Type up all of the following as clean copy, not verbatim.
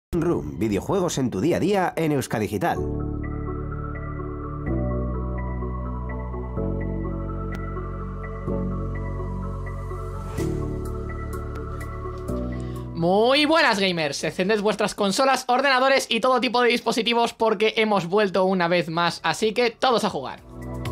Room, videojuegos en tu día a día en Euskadigital. Muy buenas, gamers. Encended vuestras consolas, ordenadores y todo tipo de dispositivos porque hemos vuelto una vez más, así que todos a jugar.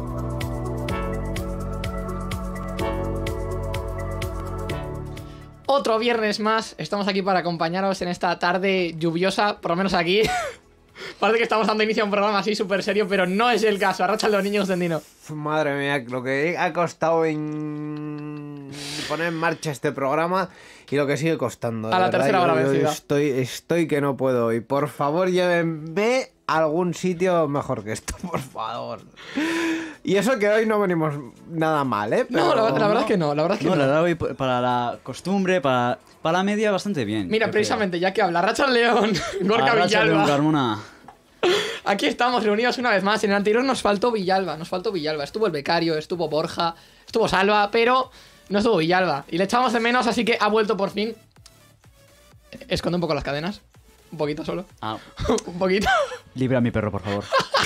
Otro viernes más, estamos aquí para acompañaros en esta tarde lluviosa, por lo menos aquí. Parece que estamos dando inicio a un programa así súper serio, pero no es el caso. Arracha los niños, Tendino. Madre mía, lo que ha costado en poner en marcha este programa y lo que sigue costando. A la tercera hora vencida. Estoy que no puedo. Y por favor, llévenme a algún sitio mejor que esto, por favor. Y eso que hoy no venimos nada mal, ¿eh? Pero... No, la verdad es que no. La verdad es que no, no. la verdad, hoy para la costumbre, para la media, bastante bien. Mira, precisamente, ya que habla Racha León, Gorka Villalba. Aquí estamos reunidos una vez más. En el anterior nos faltó Villalba. Estuvo el becario, estuvo Borja, estuvo Salva, pero no estuvo Villalba. Y le echamos de menos, así que ha vuelto por fin. Esconde un poco las cadenas. Un poquito solo. Ah. Un poquito. Libra a mi perro, por favor.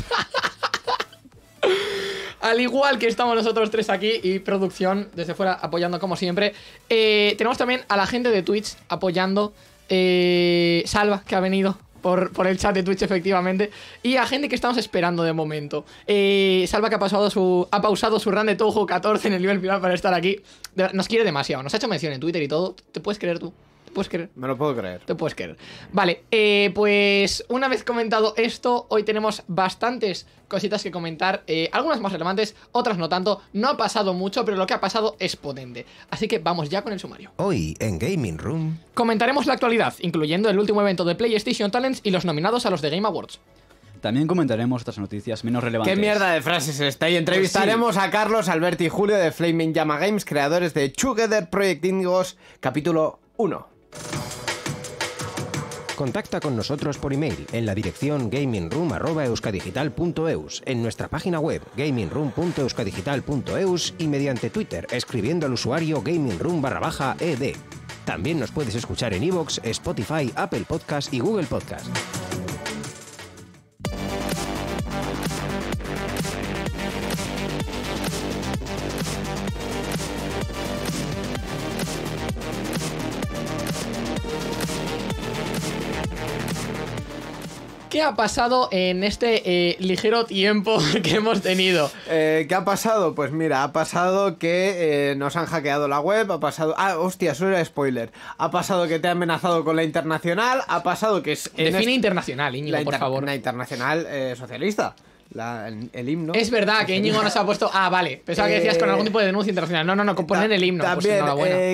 Al igual que estamos nosotros tres aquí y producción desde fuera apoyando como siempre. Tenemos también a la gente de Twitch apoyando. Salva, que ha venido por el chat de Twitch, efectivamente. Y a gente que estamos esperando de momento. Salva, que ha pausado su run de Touhou 14 en el nivel final para estar aquí. Nos quiere demasiado. Nos ha hecho mención en Twitter y todo. ¿Te puedes creer tú? ¿Te puedes creer? Me lo puedo creer. Te puedes creer. Vale, pues una vez comentado esto, hoy tenemos bastantes cositas que comentar. Algunas más relevantes, otras no tanto. No ha pasado mucho, pero lo que ha pasado es potente. Así que vamos ya con el sumario. Hoy en Gaming Room Comentaremos la actualidad, incluyendo el último evento de PlayStation Talents y los nominados a los The Game Awards. También comentaremos otras noticias menos relevantes. ¿Qué mierda de frases está? Y entrevistaremos a Carlos, Alberti y Julio de Flaming Llama Games, creadores de Together Project Indigos, capítulo 1. Contacta con nosotros por email en la dirección gamingroom@euskadigital.eus, en nuestra página web gamingroom.euskadigital.eus y mediante Twitter escribiendo al usuario gamingroom_ed. También nos puedes escuchar en iVoox, Spotify, Apple Podcast y Google Podcast. ¿Qué ha pasado en este ligero tiempo que hemos tenido? ¿Qué ha pasado? Pues mira, ha pasado que nos han hackeado la web, ha pasado... Ah, hostia, eso era spoiler. Ha pasado que te ha amenazado con la internacional, ha pasado que es... Define internacional, Íñigo, por favor. La internacional socialista. El himno. Es verdad que Íñigo nos ha puesto... Ah, vale. Pensaba que decías con algún tipo de denuncia internacional. No, con poner el himno. También, pues enhorabuena.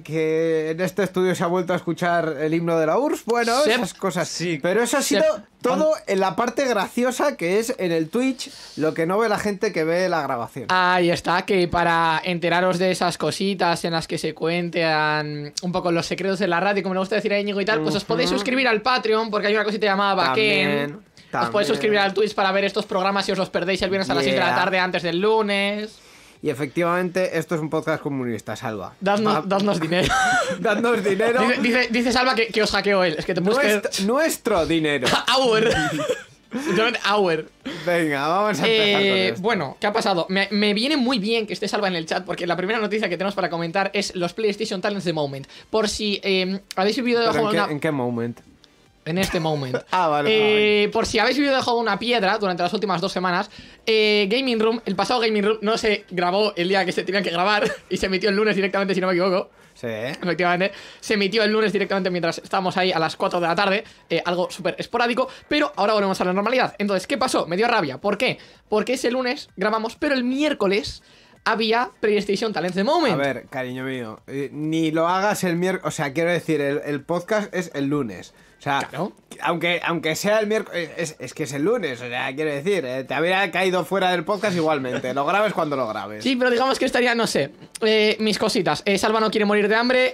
que en este estudio se ha vuelto a escuchar el himno de la URSS. Bueno, esas cosas. Sí. Pero eso ha sido todo en la parte graciosa, que es en el Twitch, lo que no ve la gente que ve la grabación. Ahí está, que para enteraros de esas cositas en las que se cuentan un poco los secretos de la radio, como le gusta decir a Íñigo y tal, pues os podéis suscribir al Patreon, porque hay una cosita llamada Backend. Os podéis suscribir al Twitch para ver estos programas si os los perdéis el viernes a las 6 de la tarde antes del lunes. Y efectivamente, esto es un podcast comunista, Salva. Dadnos dinero. Dadnos dinero. Dice Salva que os hackeó él. Es que te puedes Nuestro dinero. Hour. Literalmente Hour. Venga, vamos a empezar con esto. Bueno, ¿qué ha pasado? Me viene muy bien que esté Salva en el chat, porque la primera noticia que tenemos para comentar es los PlayStation Talents de Moment. Por si habéis vivido debajo de una... ¿En qué moment? En este moment. Vale. Por si habéis vivido debajo de una piedra durante las últimas 2 semanas, Gaming Room, el pasado Gaming Room no se grabó el día que se tenía que grabar y se emitió el lunes directamente, si no me equivoco. Sí. Efectivamente, se emitió el lunes directamente mientras estábamos ahí a las 4 de la tarde. Algo súper esporádico, pero ahora volvemos a la normalidad. Entonces, ¿qué pasó? Me dio rabia. ¿Por qué? Porque ese lunes grabamos, pero el miércoles había PlayStation Talents de Moment. A ver, cariño mío, ni lo hagas el miércoles. O sea, quiero decir, el podcast es el lunes. O sea, claro. aunque sea el miércoles, es que es el lunes. O sea, quiero decir, te habría caído fuera del podcast igualmente. Lo grabes cuando lo grabes. Sí, pero digamos que estaría, no sé, mis cositas. Salva no quiere morir de hambre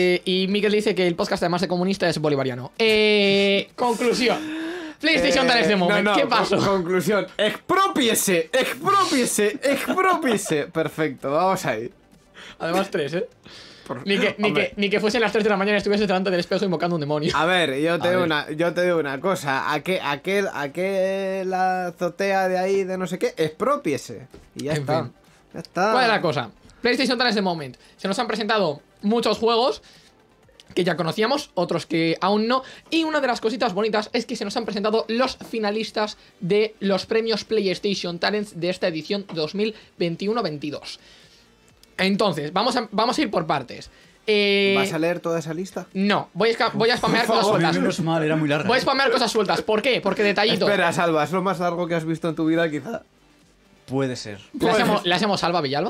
y Miguel dice que el podcast, además de comunista, es bolivariano. Conclusión. PlayStation Talents de Moment. ¿Qué pasó? Conclusión. Exprópiese. Perfecto, vamos ahí. Además 3, Ni que fuesen las 3 de la mañana y estuviese delante del espejo invocando un demonio. A ver, yo te digo una cosa. Aquel la azotea de ahí de no sé qué, expropiese. Y ya En está. fin. Ya está. ¿Cuál es la cosa? PlayStation Talents de Moment. Se nos han presentado muchos juegos que ya conocíamos, otros que aún no. Y una de las cositas bonitas es que se nos han presentado los finalistas de los premios PlayStation Talents de esta edición 2021-22. Entonces, vamos a ir por partes. ¿Vas a leer toda esa lista? No, voy a spamear cosas sueltas. Menos mal, era muy larga. Voy a spamear cosas sueltas. ¿Por qué? Porque detallito. Espera, Salva, es lo más largo que has visto en tu vida, quizá. Puede ser. ¿Le hacemos Salva Villalba?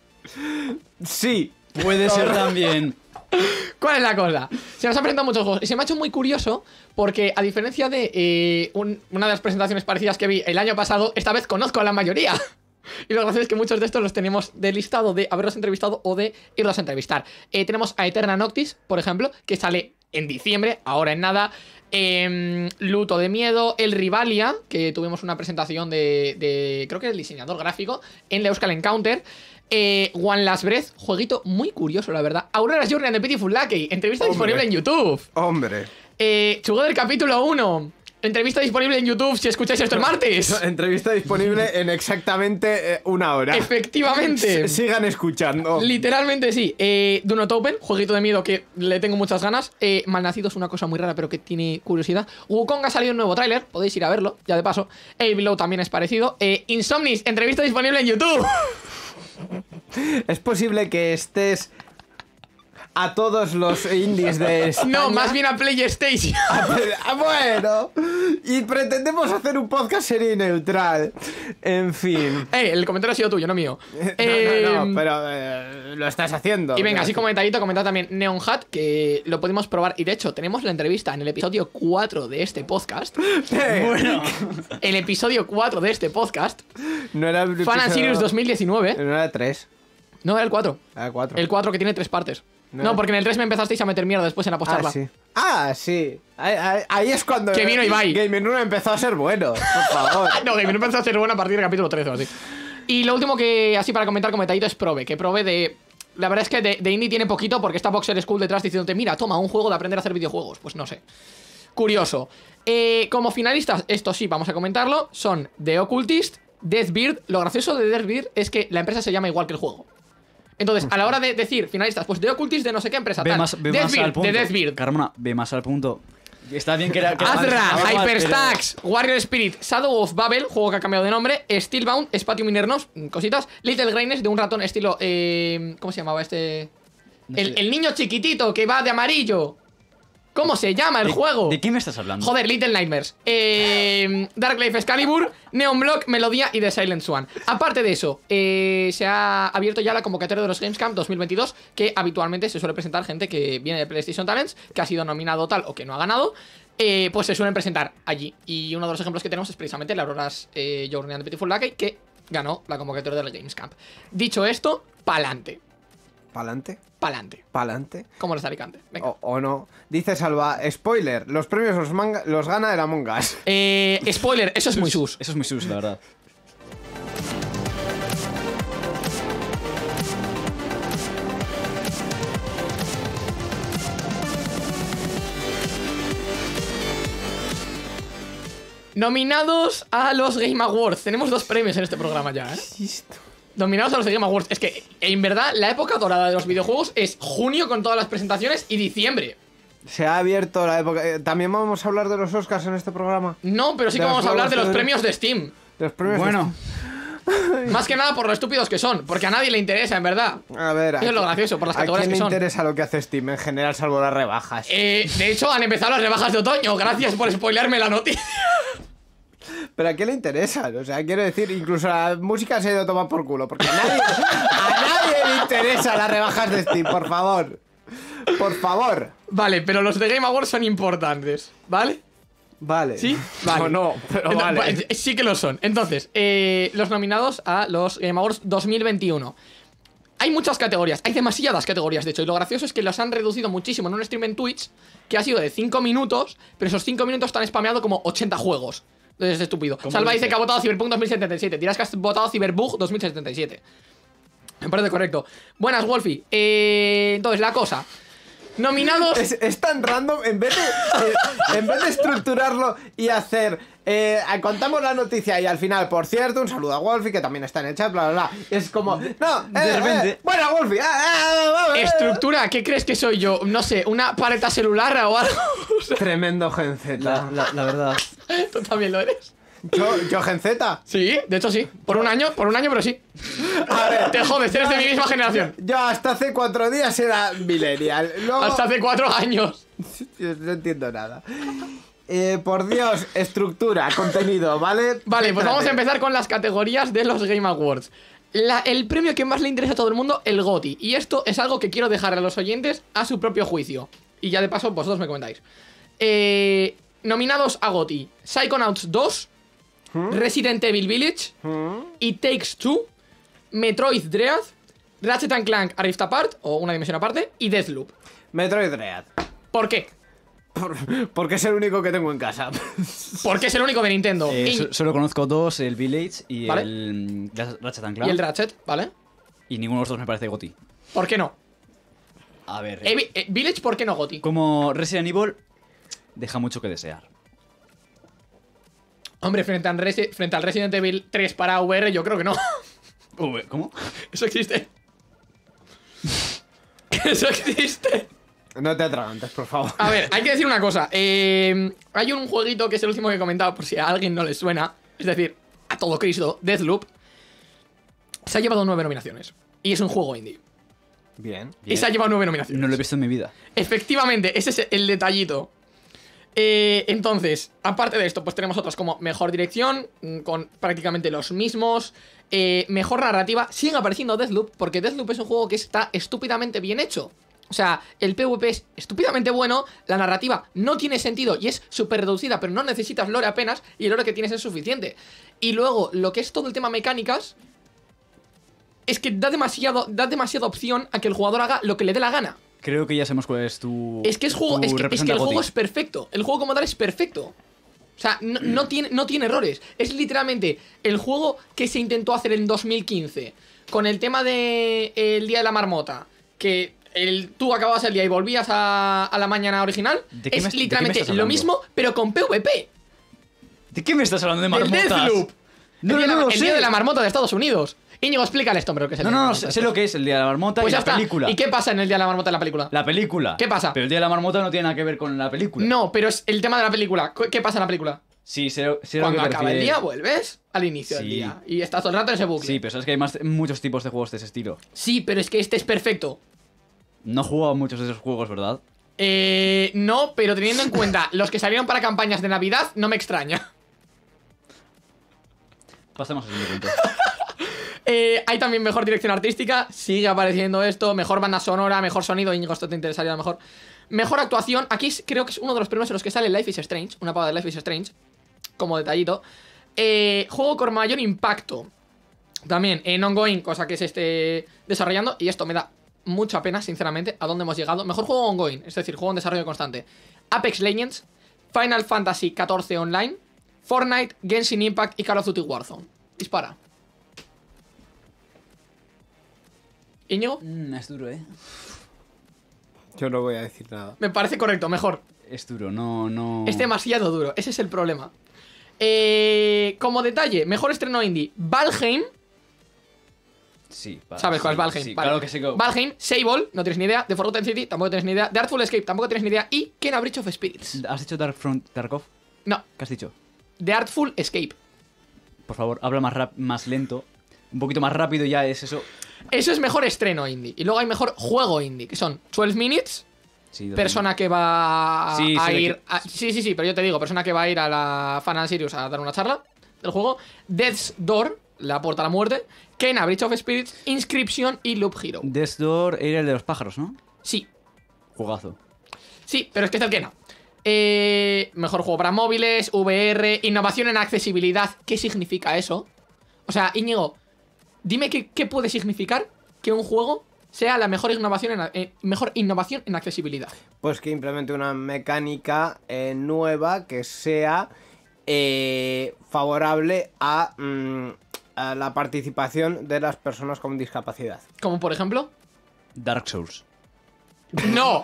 Sí. Puede ser también. ¿Cuál es la cosa? Se nos han presentado muchos juegos y se me ha hecho muy curioso porque, a diferencia de una de las presentaciones parecidas que vi el año pasado, esta vez conozco a la mayoría. Y lo gracioso es que muchos de estos los tenemos de listado de haberlos entrevistado o de irlos a entrevistar. Tenemos a Eterna Noctis, por ejemplo, que sale en diciembre, ahora en nada. Luto de Miedo, el Rivalia, que tuvimos una presentación de creo que el diseñador gráfico en la Euskal Encounter. One Last Breath, jueguito muy curioso, la verdad. Aurora's Journey and the Pitiful Lackey, entrevista disponible en YouTube. Hombre. Together capítulo 1, entrevista disponible en YouTube si escucháis esto el martes. Entrevista disponible en exactamente una hora. Efectivamente. Sigan escuchando. Literalmente sí. Do Not Open, jueguito de miedo que le tengo muchas ganas. Malnacido es una cosa muy rara, pero que tiene curiosidad. Wukong ha salido un nuevo tráiler, podéis ir a verlo, ya de paso. Below también es parecido. Insomnis, entrevista disponible en YouTube. ¿Es posible que estés a todos los indies de España? No, más bien a PlayStation. Bueno, y pretendemos hacer un podcast serio y neutral. En fin. El comentario ha sido tuyo, no mío. No, pero lo estás haciendo. Y venga, así como detallito, comentar también Neon Hat, que lo podemos probar. Y de hecho, tenemos la entrevista en el episodio 4 de este podcast. Bueno. El episodio 4 de este podcast. No era el Fan and Serious 2019. No era 3. No, era el 4. Era 4. El 4 que tiene 3 partes. No. No, porque en el 3 me empezasteis a meter mierda después en apostarla. Sí. Ahí es cuando Que vino Ibai. Game 1 empezó a ser bueno. Por favor. No, que me empezó a ser buena a partir del capítulo 13 o así. Y lo último que, así para comentar como detallito, es Probe. Que Probe de... La verdad es que de indie tiene poquito porque está Boxer School detrás diciéndote, mira, toma, un juego de aprender a hacer videojuegos. Pues no sé. Curioso. Como finalistas, esto sí, vamos a comentarlo, son The Occultist, Deathbird. Lo gracioso de Deathbird es que la empresa se llama igual que el juego. Entonces, a la hora de decir finalistas, pues The Occultist de no sé qué empresa, Ve tal. más al Deathbird, punto. de Deathbird. Carmona, ve más al punto. Está bien que era... Azra, pero- Hyperstacks, Warrior Spirit, Shadow of Babel, juego que ha cambiado de nombre, Steelbound, Spatium Innernos, cositas, Little Greyness de un ratón estilo... ¿Cómo se llamaba este...? No sé. El niño chiquitito que va de amarillo. ¿Cómo se llama el juego? ¿De qué me estás hablando? Joder, Little Nightmares. Dark Life Excalibur, Neon Block, Melodía y The Silent Swan. Aparte de eso, se ha abierto ya la convocatoria de los Gamescom 2022, que habitualmente se suele presentar gente que viene de PlayStation Talents, que ha sido nominado tal o que no ha ganado. Pues se suelen presentar allí. Y uno de los ejemplos que tenemos es precisamente la Aurora's Journey and the Pitiful Lackey, que ganó la convocatoria del Gamescom. Dicho esto, pa'lante. ¿Pa'lante? Pa'lante. ¿Pa'lante? Como los de Alicante. Venga. O no. Dice Salva, spoiler, los premios los gana el Among Us. Spoiler, eso es muy sus. Eso es muy sus, la verdad. Nominados a los Game Awards. Tenemos 2 premios en este programa ya, ¿eh? Nominados a los Game Awards. Es que, en verdad, la época dorada de los videojuegos es junio con todas las presentaciones y diciembre. Se ha abierto la época. ¿También vamos a hablar de los Oscars en este programa? No, pero sí que De los vamos a hablar de los juegos de- premios de Steam. De los premios. Bueno, Más que nada por lo estúpidos que son. Porque a nadie le interesa, en verdad. A ver, Eso es lo gracioso, por las ¿a categorías quién que le son. interesa lo que hace Steam en general, salvo las rebajas? De hecho, han empezado las rebajas de otoño. Gracias por spoilearme la noticia. ¿Pero a quién le interesa? O sea, quiero decir, incluso la música se ha ido a tomar por culo. Porque a nadie le interesa las rebajas de Steam, por favor. Por favor. Vale, pero los de Game Awards son importantes, ¿vale? Vale. ¿Sí? Vale. O no, pero vale. Sí que lo son. Entonces, los nominados a los Game Awards 2021. Hay muchas categorías, hay demasiadas categorías, de hecho. Y lo gracioso es que los han reducido muchísimo en un stream en Twitch, que ha sido de 5 minutos, pero esos 5 minutos están spameado como 80 juegos. Entonces es estúpido. Salva dice que ha votado Cyberpunk 2077. Dirás que has votado Cyberbug 2077. Me parece correcto. Buenas, Wolfie. Entonces, la cosa. Nominados. Es tan random, en vez de estructurarlo y hacer contamos la noticia y al final, por cierto, un saludo a Wolfie, que también está en el chat, bla, bla, bla. Es como, no, de repente. bueno, Wolfie, Estructura, ¿qué crees que soy yo? No sé, ¿una paleta celular o algo? Tremendo Gen Z. La verdad. Tú también lo eres. Yo Gen Z. Sí, de hecho sí. Por un año, pero sí. A ver, Te jodes, eres de mi misma generación. yo hasta hace 4 días era millennial. Luego, Hasta hace 4 años. no entiendo nada. Por Dios, estructura, contenido, ¿vale? Vale, pues vamos a empezar con las categorías de los Game Awards. El premio que más le interesa a todo el mundo, el GOTY. Y esto es algo que quiero dejar a los oyentes a su propio juicio. Y ya de paso, vosotros me comentáis. Nominados a GOTY: Psychonauts 2, Resident Evil Village, It Takes Two, Metroid Dread, Ratchet and Clank A Rift Apart, o Una Dimensión Aparte, y Deathloop. Metroid Dread. ¿Por qué? Porque es el único que tengo en casa. Porque es el único de Nintendo. Solo conozco 2, el Village y ¿Vale? el Ratchet and Clank. Y el Ratchet, ¿vale? Y ninguno de los dos me parece GOTY. ¿Por qué no? A ver. Village, ¿por qué no GOTY? Como Resident Evil, deja mucho que desear. Hombre, frente al Resident Evil 3 para VR, yo creo que no. ¿Cómo? Eso existe. Eso existe. No te atragantes, por favor. A ver, hay que decir una cosa. Hay un jueguito que es el último que he comentado, por si a alguien no le suena. Es decir, a todo Cristo, Deathloop. Se ha llevado 9 nominaciones. Y es un juego indie. Bien. Y se ha llevado 9 nominaciones. No lo he visto en mi vida. Efectivamente, ese es el detallito. Entonces, aparte de esto, pues tenemos otras como mejor dirección, con prácticamente los mismos. Mejor narrativa. Siguen apareciendo Deathloop, porque Deathloop es un juego que está estúpidamente bien hecho. O sea, el PvP es estúpidamente bueno, la narrativa no tiene sentido y es súper reducida, pero no necesitas lore apenas, y el lore que tienes es suficiente. Y luego, lo que es todo el tema mecánicas, es que da demasiada opción a que el jugador haga lo que le dé la gana. Creo que ya sabemos cuál es tu. Es que el juego es perfecto. El juego como tal es perfecto. O sea, no tiene errores. Es literalmente el juego que se intentó hacer en 2015 con el tema de el Día de la Marmota, que tú acababas el día y volvías a la mañana original. Es literalmente lo mismo, pero con PvP. ¿De qué me estás hablando de El marmotas? Deathloop. No, El Día de la Marmota de Estados Unidos. Íñigo, explícale esto, hombre, que es el Día de la Marmota. Sé lo que es el Día de la Marmota Pues y ya la está. película. ¿Y qué pasa en el Día de la Marmota en la película? La película. ¿Qué pasa? Pero el Día de la Marmota no tiene nada que ver con la película. No, pero es el tema de la película. ¿Qué pasa en la película? Sí, sé lo que Cuando acaba prefiere. el día, vuelves al inicio del Sí. día. Y estás todo el rato en ese bucle. Sí, pero sabes que hay muchos tipos de juegos de ese estilo. Sí, pero es que este es perfecto. No he jugado a muchos de esos juegos, ¿verdad? No, pero teniendo en cuenta los que salieron para campañas de Navidad, no me extraña. Pasemos al siguiente punto. Hay también mejor dirección artística. Sigue apareciendo esto. Mejor banda sonora, mejor sonido. Íñigo, esto te interesaría a lo mejor. Mejor actuación. Aquí creo que es uno de los premios en los que sale Life is Strange. Una pava de Life is Strange. Como detallito. Juego con mayor impacto. También en ongoing, cosa que se esté desarrollando. Y esto me da mucha pena, sinceramente, a dónde hemos llegado. Mejor juego ongoing, es decir, juego en desarrollo constante. Apex Legends, Final Fantasy XIV Online, Fortnite, Genshin Impact y Call of Duty Warzone. Dispara. ¿Íñigo? Es duro, ¿eh? Yo no voy a decir nada. Me parece correcto, mejor. Es duro, no. Es demasiado duro, ese es el problema. Como detalle, mejor estreno indie, Valheim. Sí, ¿Sabes cuál es Valheim? Sí, Vale. claro que sí. Valheim, Sable, no tienes ni idea. The Forgotten City, tampoco tienes ni idea. The Artful Escape, tampoco tienes ni idea. Y Kena Bridge of Spirits. ¿Has dicho Tarkov? No, ¿Qué has dicho? The Artful Escape. Por favor, habla más lento. Un poquito más rápido ya es eso. Eso es mejor estreno indie. Y luego hay mejor juego indie, que son 12 Minutes, Sí, persona que va Sí, a sí, ir... Sí, pero yo te digo, persona que va a ir a la Fan and Sirius a dar una charla del juego. Death's Door, la puerta a la muerte. Kena Bridge of Spirits, Inscription y Loop Hero. Death's Door era el de los pájaros, ¿no? Sí, Jugazo. sí, pero es que es el Kena. Mejor juego para móviles, VR, innovación en accesibilidad. ¿Qué significa eso? O sea, Íñigo, dime qué puede significar que un juego sea la mejor innovación en accesibilidad. Pues que implemente una mecánica nueva que sea favorable a la participación de las personas con discapacidad. Como por ejemplo. Dark Souls. No.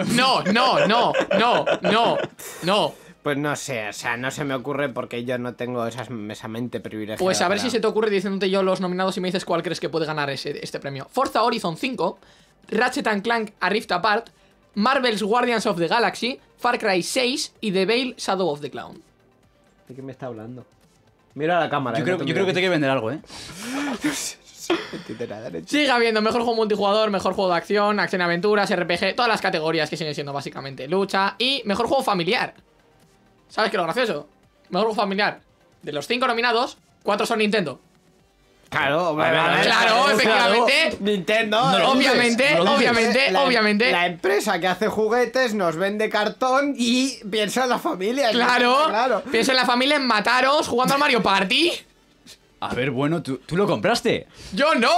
Pues no sé, o sea, no se me ocurre porque yo no tengo esa mente privilegiada. Pues a ver para- si se te ocurre diciéndote yo los nominados y me dices cuál crees que puede ganar este premio. Forza Horizon 5, Ratchet & Clank A Rift Apart, Marvel's Guardians of the Galaxy, Far Cry 6 y The Veil Shadow of the Clown. ¿De qué me está hablando? Mira a la cámara. Yo creo que te quiere vender algo, ¿eh? Sigue habiendo mejor juego multijugador, mejor juego de acción, acción y aventuras, RPG, todas las categorías que siguen siendo básicamente lucha y mejor juego familiar. ¿Sabes qué es lo gracioso? Mejor juego familiar. De los 5 nominados, 4 son Nintendo. Claro, Claro, efectivamente. Nintendo. No lo dudes, Obviamente, no lo dudes. obviamente. La empresa que hace juguetes nos vende cartón y piensa en la familia. Claro. Piensa en la familia, en mataros, jugando al Mario Party. A ver, bueno, tú lo compraste. ¡Yo no!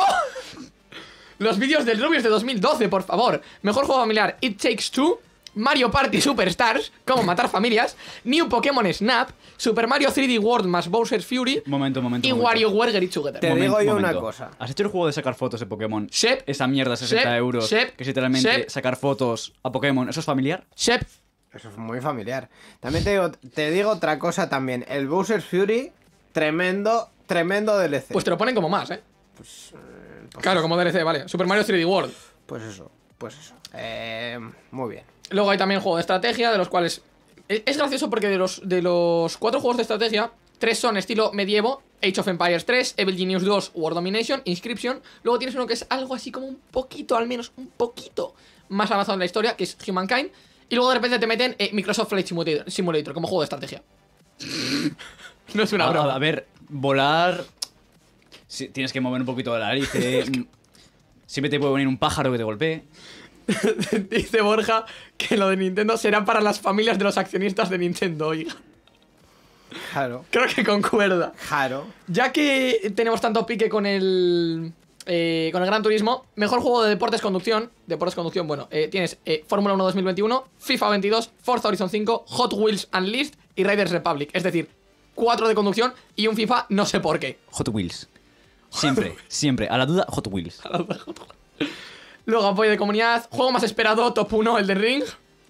Los vídeos del Rubius de 2012, por favor. Mejor juego familiar, It Takes Two, Mario Party Superstars, cómo matar familias, New Pokémon Snap, Super Mario 3D World más Bowser's Fury Momento. y WarioWare Get It Together. Te digo yo una cosa. ¿Has hecho el juego de sacar fotos de Pokémon? Shep. Esa mierda, 60 Shep. euros. Shep. Que es literalmente Shep. sacar fotos a Pokémon. ¿Eso es familiar? Shep, Eso es muy familiar. También te digo otra cosa también. El Bowser's Fury, tremendo DLC. pues te lo ponen como más, ¿eh? Claro, como DLC, vale. Super Mario 3D World. Pues eso. Muy bien. Luego hay también juego de estrategia, de los cuales... Es gracioso porque de los 4 juegos de estrategia, 3 son estilo medievo, Age of Empires 3, Evil Genius 2, World Domination, Inscription. Luego tienes uno que es algo así como un poquito, al menos un poquito más avanzado en la historia, que es Humankind. Y luego de repente te meten Microsoft Flight Simulator como juego de estrategia. No es una broma. A ver, volar... Sí, tienes que mover un poquito la nariz. Siempre te puede venir un pájaro que te golpee. Dice Borja que lo de Nintendo será para las familias de los accionistas de Nintendo, oiga. Claro. Creo que concuerda. Claro. Ya que tenemos tanto pique con el Gran Turismo, mejor juego de deportes conducción. Bueno, tienes Fórmula 1 2021, FIFA 22, Forza Horizon 5, Hot Wheels Unleashed y Riders Republic. Es decir, 4 de conducción y un FIFA, no sé por qué. Hot Wheels. Siempre. A la duda, Hot Wheels. Luego apoyo de comunidad, juego más esperado, top 1, Elden Ring.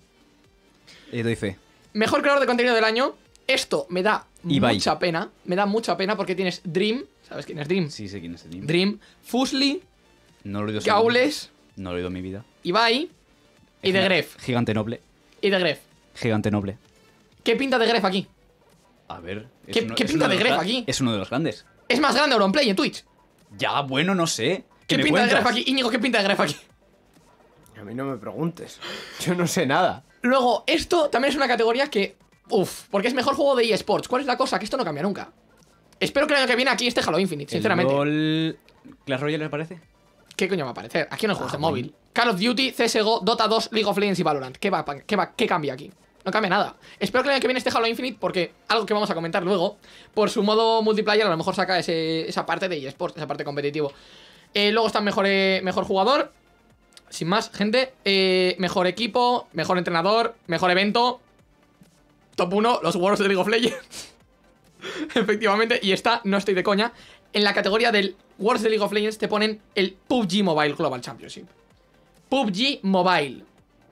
Doy fe. Mejor creador de contenido del año. Esto me da Ibai. mucha pena. Me da mucha pena porque tienes Dream. ¿Sabes quién es Dream? Sí, sé quién es el niño. Dream, Fusli, No lo he oído. Gaules, No lo he oído en mi vida. Ibai y The Gref. Gigante noble. Y The Gref. Gigante noble. ¿Qué pinta The Gref aquí? A ver. es ¿Qué uno- pinta es uno de los Gref gra- aquí? Es uno de los grandes. Es más grande Auronplay en Twitch. Ya, bueno, no sé. ¿Qué me pinta de cuentas? Gref aquí? Íñigo, ¿qué pinta de Gref aquí? A mí no me preguntes. Yo no sé nada. Luego, esto también es una categoría que... Uf, porque es mejor juego de eSports. ¿Cuál es la cosa? Que esto no cambia nunca. Espero que el año que viene aquí esté Halo Infinite, sinceramente. ¿El LOL Clash Royale les parece? ¿Qué coño va a aparecer? Aquí no hay juegos de móvil. Call of Duty, CSGO, Dota 2, League of Legends y Valorant. ¿Qué cambia aquí? No cambia nada. Espero que el año que viene esté Halo Infinite porque algo que vamos a comentar luego, por su modo multiplayer a lo mejor saca esa parte de eSports, esa parte competitivo. Luego está mejor jugador. Sin más, gente. Mejor equipo, mejor entrenador, mejor evento. Top 1, los Worlds de League of Legends. Efectivamente, y está, no estoy de coña, en la categoría del Worlds de League of Legends te ponen el PUBG Mobile Global Championship. PUBG Mobile.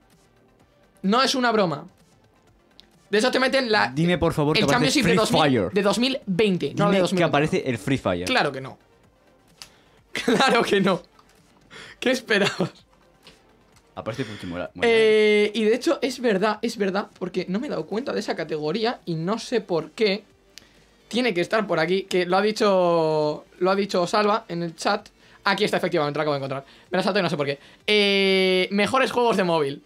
No es una broma. De eso te meten Dime, por favor, que el aparece Championship Free Fire. de 2020, no de Dime 2020. que aparece el Free Fire. Claro que no. Claro que no. ¿Qué esperabas? Aparece PUBG Mobile. Y de hecho es verdad, porque no me he dado cuenta de esa categoría y no sé por qué tiene que estar por aquí, que lo ha dicho Salva en el chat. Aquí está, efectivamente, lo acabo de encontrar. Me la salto y no sé por qué. Mejores juegos de móvil: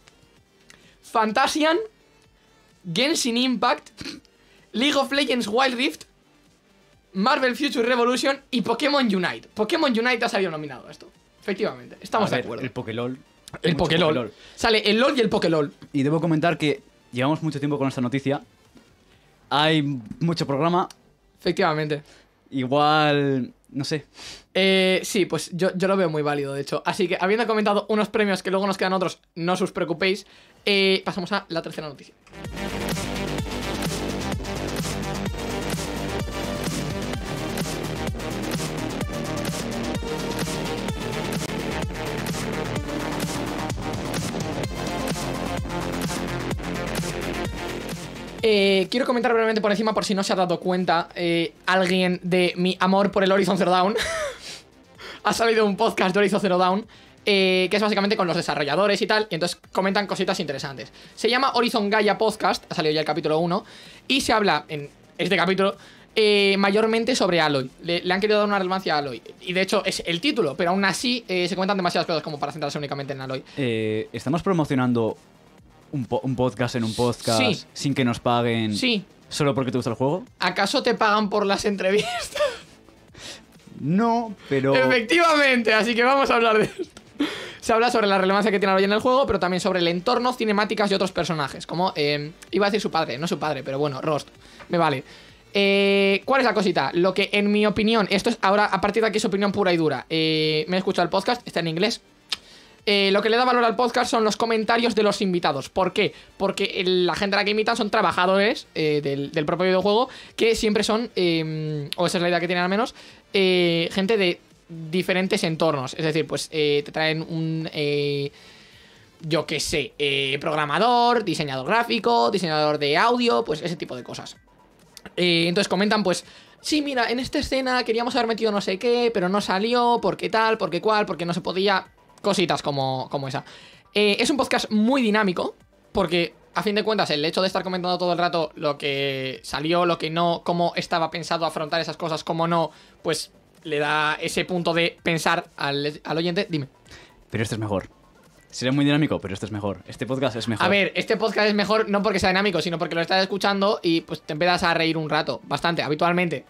Fantasian, Genshin Impact, League of Legends Wild Rift, Marvel Future Revolution y Pokémon Unite. Pokémon Unite ha salido nominado a esto. Efectivamente, estamos de acuerdo. El Pokélol. El Mucho Pokélol. Sale el LOL y el Pokélol. Y debo comentar que llevamos mucho tiempo con esta noticia. Hay mucho programa. Efectivamente. Igual... No sé. Sí, pues yo lo veo muy válido, de hecho. Así que, habiendo comentado unos premios que luego nos quedan otros, no os preocupéis. Pasamos a la tercera noticia. Quiero comentar brevemente por encima, por si no se ha dado cuenta alguien de mi amor por el Horizon Zero Dawn. Ha salido un podcast de Horizon Zero Dawn, que es básicamente con los desarrolladores y tal, y entonces comentan cositas interesantes. Se llama Horizon Gaia Podcast, ha salido ya el capítulo 1, y se habla en este capítulo mayormente sobre Aloy. Le han querido dar una relevancia a Aloy, y de hecho es el título, pero aún así se cuentan demasiadas cosas como para centrarse únicamente en Aloy. Estamos promocionando un podcast en un podcast Sí. sin que nos paguen. Sí. ¿Solo porque te gusta el juego? ¿Acaso te pagan por las entrevistas? No, pero. Efectivamente, así que vamos a hablar de esto. Se habla sobre la relevancia que tiene Aloy en el juego, pero también sobre el entorno, cinemáticas y otros personajes. Como, iba a decir su padre, no su padre, pero bueno, Rost, me vale. ¿Cuál es la cosita? Lo que en mi opinión, esto es ahora, a partir de aquí es opinión pura y dura. Me he escuchado el podcast, está en inglés. Lo que le da valor al podcast son los comentarios de los invitados. ¿Por qué? Porque la gente a la que invitan son trabajadores del propio videojuego, que siempre son, o esa es la idea que tienen al menos, gente de diferentes entornos. Es decir, pues te traen un, yo qué sé, programador, diseñador gráfico, diseñador de audio, pues ese tipo de cosas. Entonces comentan, pues, sí, mira, en esta escena queríamos haber metido no sé qué, pero no salió, porque tal, porque cual, porque no se podía. Cositas como esa. Es un podcast muy dinámico, porque a fin de cuentas el hecho de estar comentando todo el rato lo que salió, lo que no, cómo estaba pensado afrontar esas cosas, cómo no, pues le da ese punto de pensar al oyente. Dime. Pero este es mejor. Sería muy dinámico, pero este es mejor. Este podcast es mejor. A ver, este podcast es mejor no porque sea dinámico, sino porque lo estás escuchando y pues te empiezas a reír un rato, bastante, habitualmente.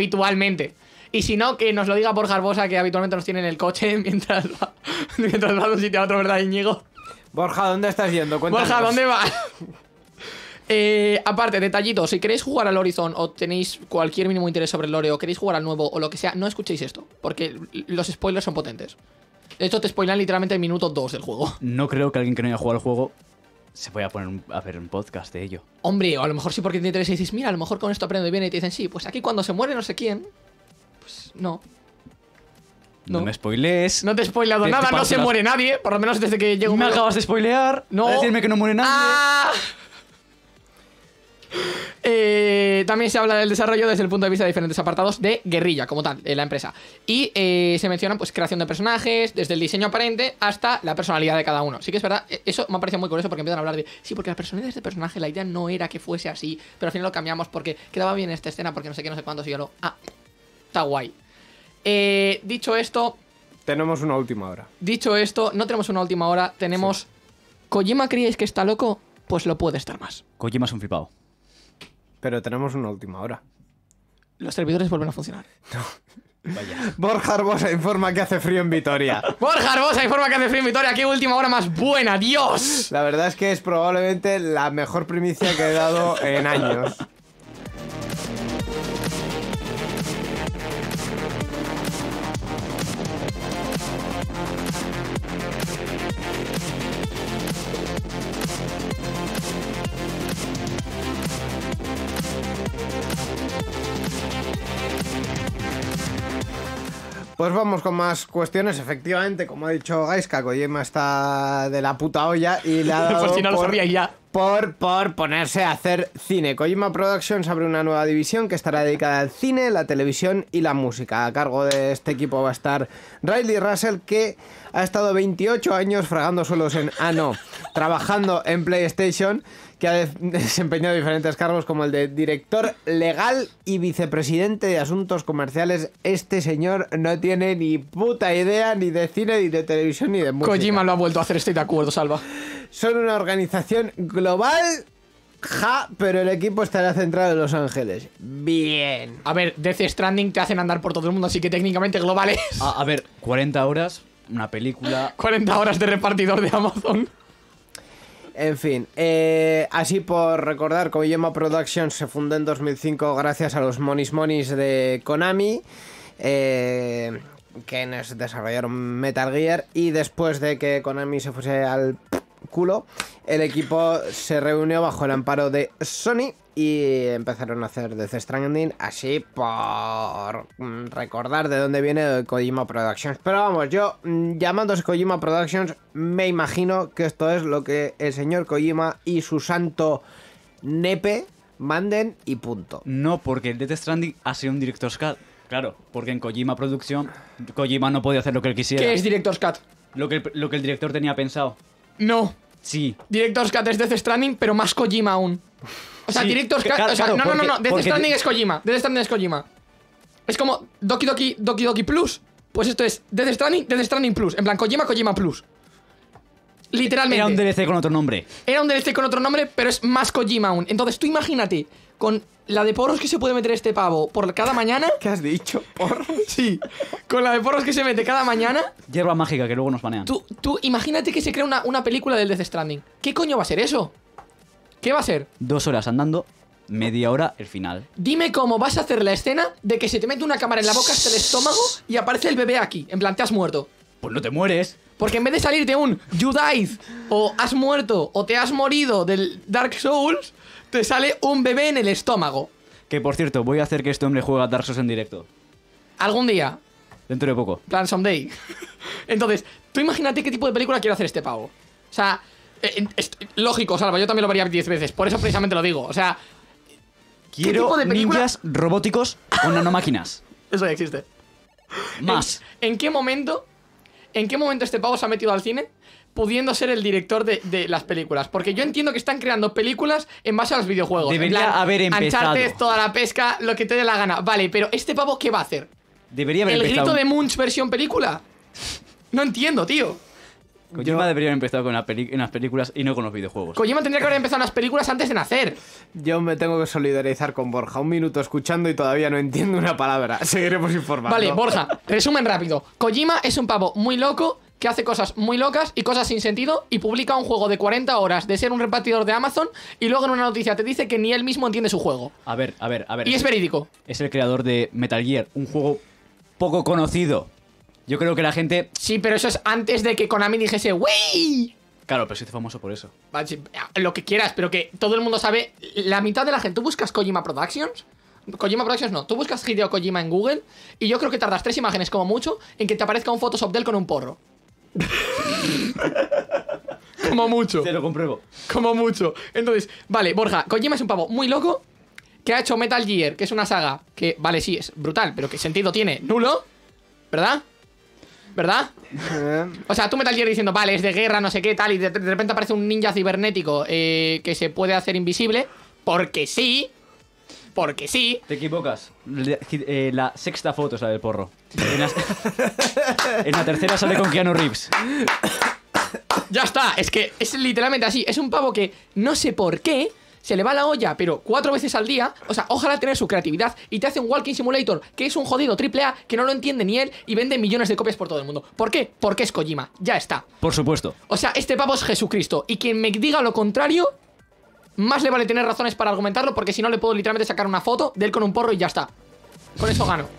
Y si no, que nos lo diga Borja Arbosa, que habitualmente nos tiene en el coche mientras va de un sitio a otro, ¿verdad, Íñigo? Borja, ¿dónde estás yendo? Cuéntanos. Borja, ¿dónde vas? Aparte, detallito, si queréis jugar al Horizon o tenéis cualquier mínimo interés sobre el lore o queréis jugar al nuevo o lo que sea, no escuchéis esto, porque los spoilers son potentes. De hecho, te spoilan literalmente el minuto 2 del juego. No creo que alguien que no haya jugado al juego se vaya a poner a ver un podcast de ello. Hombre, o a lo mejor sí porque te interesa y dices, mira, a lo mejor con esto aprendo bien y te dicen, sí, pues aquí cuando se muere no sé quién. Pues no. No me spoilees. No te he spoileado Te nada, no paso se las- muere nadie, por lo menos desde que llego. Me acabas de spoilear. No. A decirme que no muere nadie. ¡Ah! También se habla del desarrollo desde el punto de vista de diferentes apartados de Guerrilla, como tal, la empresa. Y se mencionan, pues, creación de personajes, desde el diseño aparente hasta la personalidad de cada uno. Sí que es verdad, eso me ha parecido muy curioso porque empiezan a hablar de, sí, porque la personalidad de este personaje, la idea no era que fuese así, pero al final lo cambiamos porque quedaba bien esta escena, porque no sé qué, no sé cuántos, y yo lo, está guay. Dicho esto, Tenemos una última hora. no tenemos una última hora, tenemos... ¿Kojima creéis que está loco? Pues lo puede estar más. Kojima es un flipado. Pero tenemos una última hora. Los servidores vuelven a funcionar. Vaya. Borja Arbosa informa que hace frío en Vitoria. Borja Arbosa informa que hace frío en Vitoria. ¡Qué última hora más buena! ¡Dios! La verdad es que es probablemente la mejor primicia que he dado en años. Pues vamos con más cuestiones. Efectivamente, como ha dicho Gaiska, Kojima está de la puta olla y le ha dado Por si no lo sabíais ya. por ponerse a hacer cine. Kojima Productions abre una nueva división que estará dedicada al cine, la televisión y la música. A cargo de este equipo va a estar Riley Russell, que ha estado 28 años fregando suelos trabajando en PlayStation, que ha desempeñado diferentes cargos como el de director legal y vicepresidente de asuntos comerciales. Este señor no tiene ni puta idea ni de cine, ni de televisión, ni de música. Kojima lo ha vuelto a hacer, estoy de acuerdo, Salva. Son una organización global, pero el equipo estará centrado en Los Ángeles. Bien. A ver, Death Stranding te hacen andar por todo el mundo, así que técnicamente global es. A ver, 40 horas, una película. 40 horas de repartidor de Amazon. En fin, así por recordar, Kojima Productions se fundó en 2005 gracias a los Monis de Konami, quienes desarrollaron Metal Gear, y después de que Konami se fuese al culo, el equipo se reunió bajo el amparo de Sony y empezaron a hacer Death Stranding, así por recordar de dónde viene Kojima Productions. Pero vamos, yo llamándose Kojima Productions me imagino que esto es lo que el señor Kojima y su santo nepe Manden y punto. No, porque el Death Stranding ha sido un Director's Cut. Claro, porque en Kojima Production, Kojima no podía hacer lo que él quisiera. ¿Qué es Director's Cut? Lo que el director tenía pensado. No. Sí. Director's Cut es Death Stranding, pero más Kojima aún. O sea, Sí, Director's Cut... claro, o sea, claro, no. Death porque Stranding es Kojima. Death Stranding es Kojima. Es como Doki Doki Plus. Pues esto es Death Stranding Plus. En plan, Kojima Plus. Literalmente. Era un DLC con otro nombre. Era un DLC con otro nombre, pero es más Kojima aún. Entonces tú imagínate, con la de porros que se puede meter este pavo por cada mañana. ¿Qué has dicho? ¿Por? Sí. Con la de porros que se mete cada mañana. Hierba mágica que luego nos banean. Tú imagínate que se crea una película del Death Stranding. ¿Qué coño va a ser eso? ¿Qué va a ser? 2 horas andando, media hora el final. Dime cómo vas a hacer la escena de que se te mete una cámara en la boca hasta el estómago y aparece el bebé aquí. En plan, te has muerto. Pues no te mueres. Porque en vez de salirte un You died, o has muerto, o te has morido del Dark Souls, te sale un bebé en el estómago. Que por cierto, voy a hacer que este hombre juegue a Dark Souls en directo. Algún día. Dentro de poco. Plan someday. Entonces, tú imagínate qué tipo de película quiere hacer este pavo. O sea, lógico, Salva, yo también lo vería 10 veces. Por eso precisamente lo digo. O sea, Quiero tipo de película? ninjas robóticos con nanomáquinas. eso ya existe. Más. ¿En qué momento este pavo se ha metido al cine pudiendo ser el director de las películas? Porque yo entiendo que están creando películas en base a los videojuegos. Debería En plan, haber empezado. Uncharted, toda la pesca, lo que te dé la gana. Vale, pero ¿este pavo qué va a hacer? Debería haber ¿El empezado. grito de Munch versión película? No entiendo, tío. Kojima debería haber empezado con en las películas y no con los videojuegos. Kojima tendría que haber empezado las películas antes de nacer. Yo me tengo que solidarizar con Borja. 1 minuto escuchando y todavía no entiendo una palabra. Seguiremos informando. Vale, Borja, resumen rápido. Kojima es un pavo muy loco que hace cosas muy locas y cosas sin sentido y publica un juego de 40 horas de ser un repartidor de Amazon y luego en una noticia te dice que ni él mismo entiende su juego. A ver. Y es verídico. Es el creador de Metal Gear, un juego poco conocido. Yo creo que la gente... Sí, pero eso es antes de que Konami dijese ¡wey! Claro, pero se hizo famoso por eso. Vale, sí, lo que quieras, pero que todo el mundo sabe. La mitad de la gente. ¿Tú buscas Kojima Productions? Kojima Productions no. Tú buscas Hideo Kojima en Google y yo creo que tardas 3 imágenes como mucho en que te aparezca un Photoshop de él con un porro. Como mucho. Te lo compruebo. Como mucho. Entonces, vale, Borja, Kojima es un pavo muy loco que ha hecho Metal Gear, que es una saga que, vale, sí, es brutal, pero ¿qué sentido tiene? Nulo, ¿verdad? ¿Verdad? O sea, tú Metal Gear diciendo, vale, es de guerra, no sé qué, tal, y de repente aparece un ninja cibernético que se puede hacer invisible, porque sí. Porque sí. Te equivocas. La sexta foto es la del porro. En la tercera sale con Keanu Reeves. Ya está, es que es literalmente así. Es un pavo que no sé por qué se le va la olla, pero 4 veces al día. O sea, ojalá tener su creatividad y te hace un Walking Simulator que es un jodido AAA que no lo entiende ni él y vende millones de copias por todo el mundo. ¿Por qué? Porque es Kojima, ya está. Por supuesto. O sea, este pavo es Jesucristo y quien me diga lo contrario, más le vale tener razones para argumentarlo, porque si no le puedo literalmente sacar una foto de él con un porro y ya está. Con eso gano.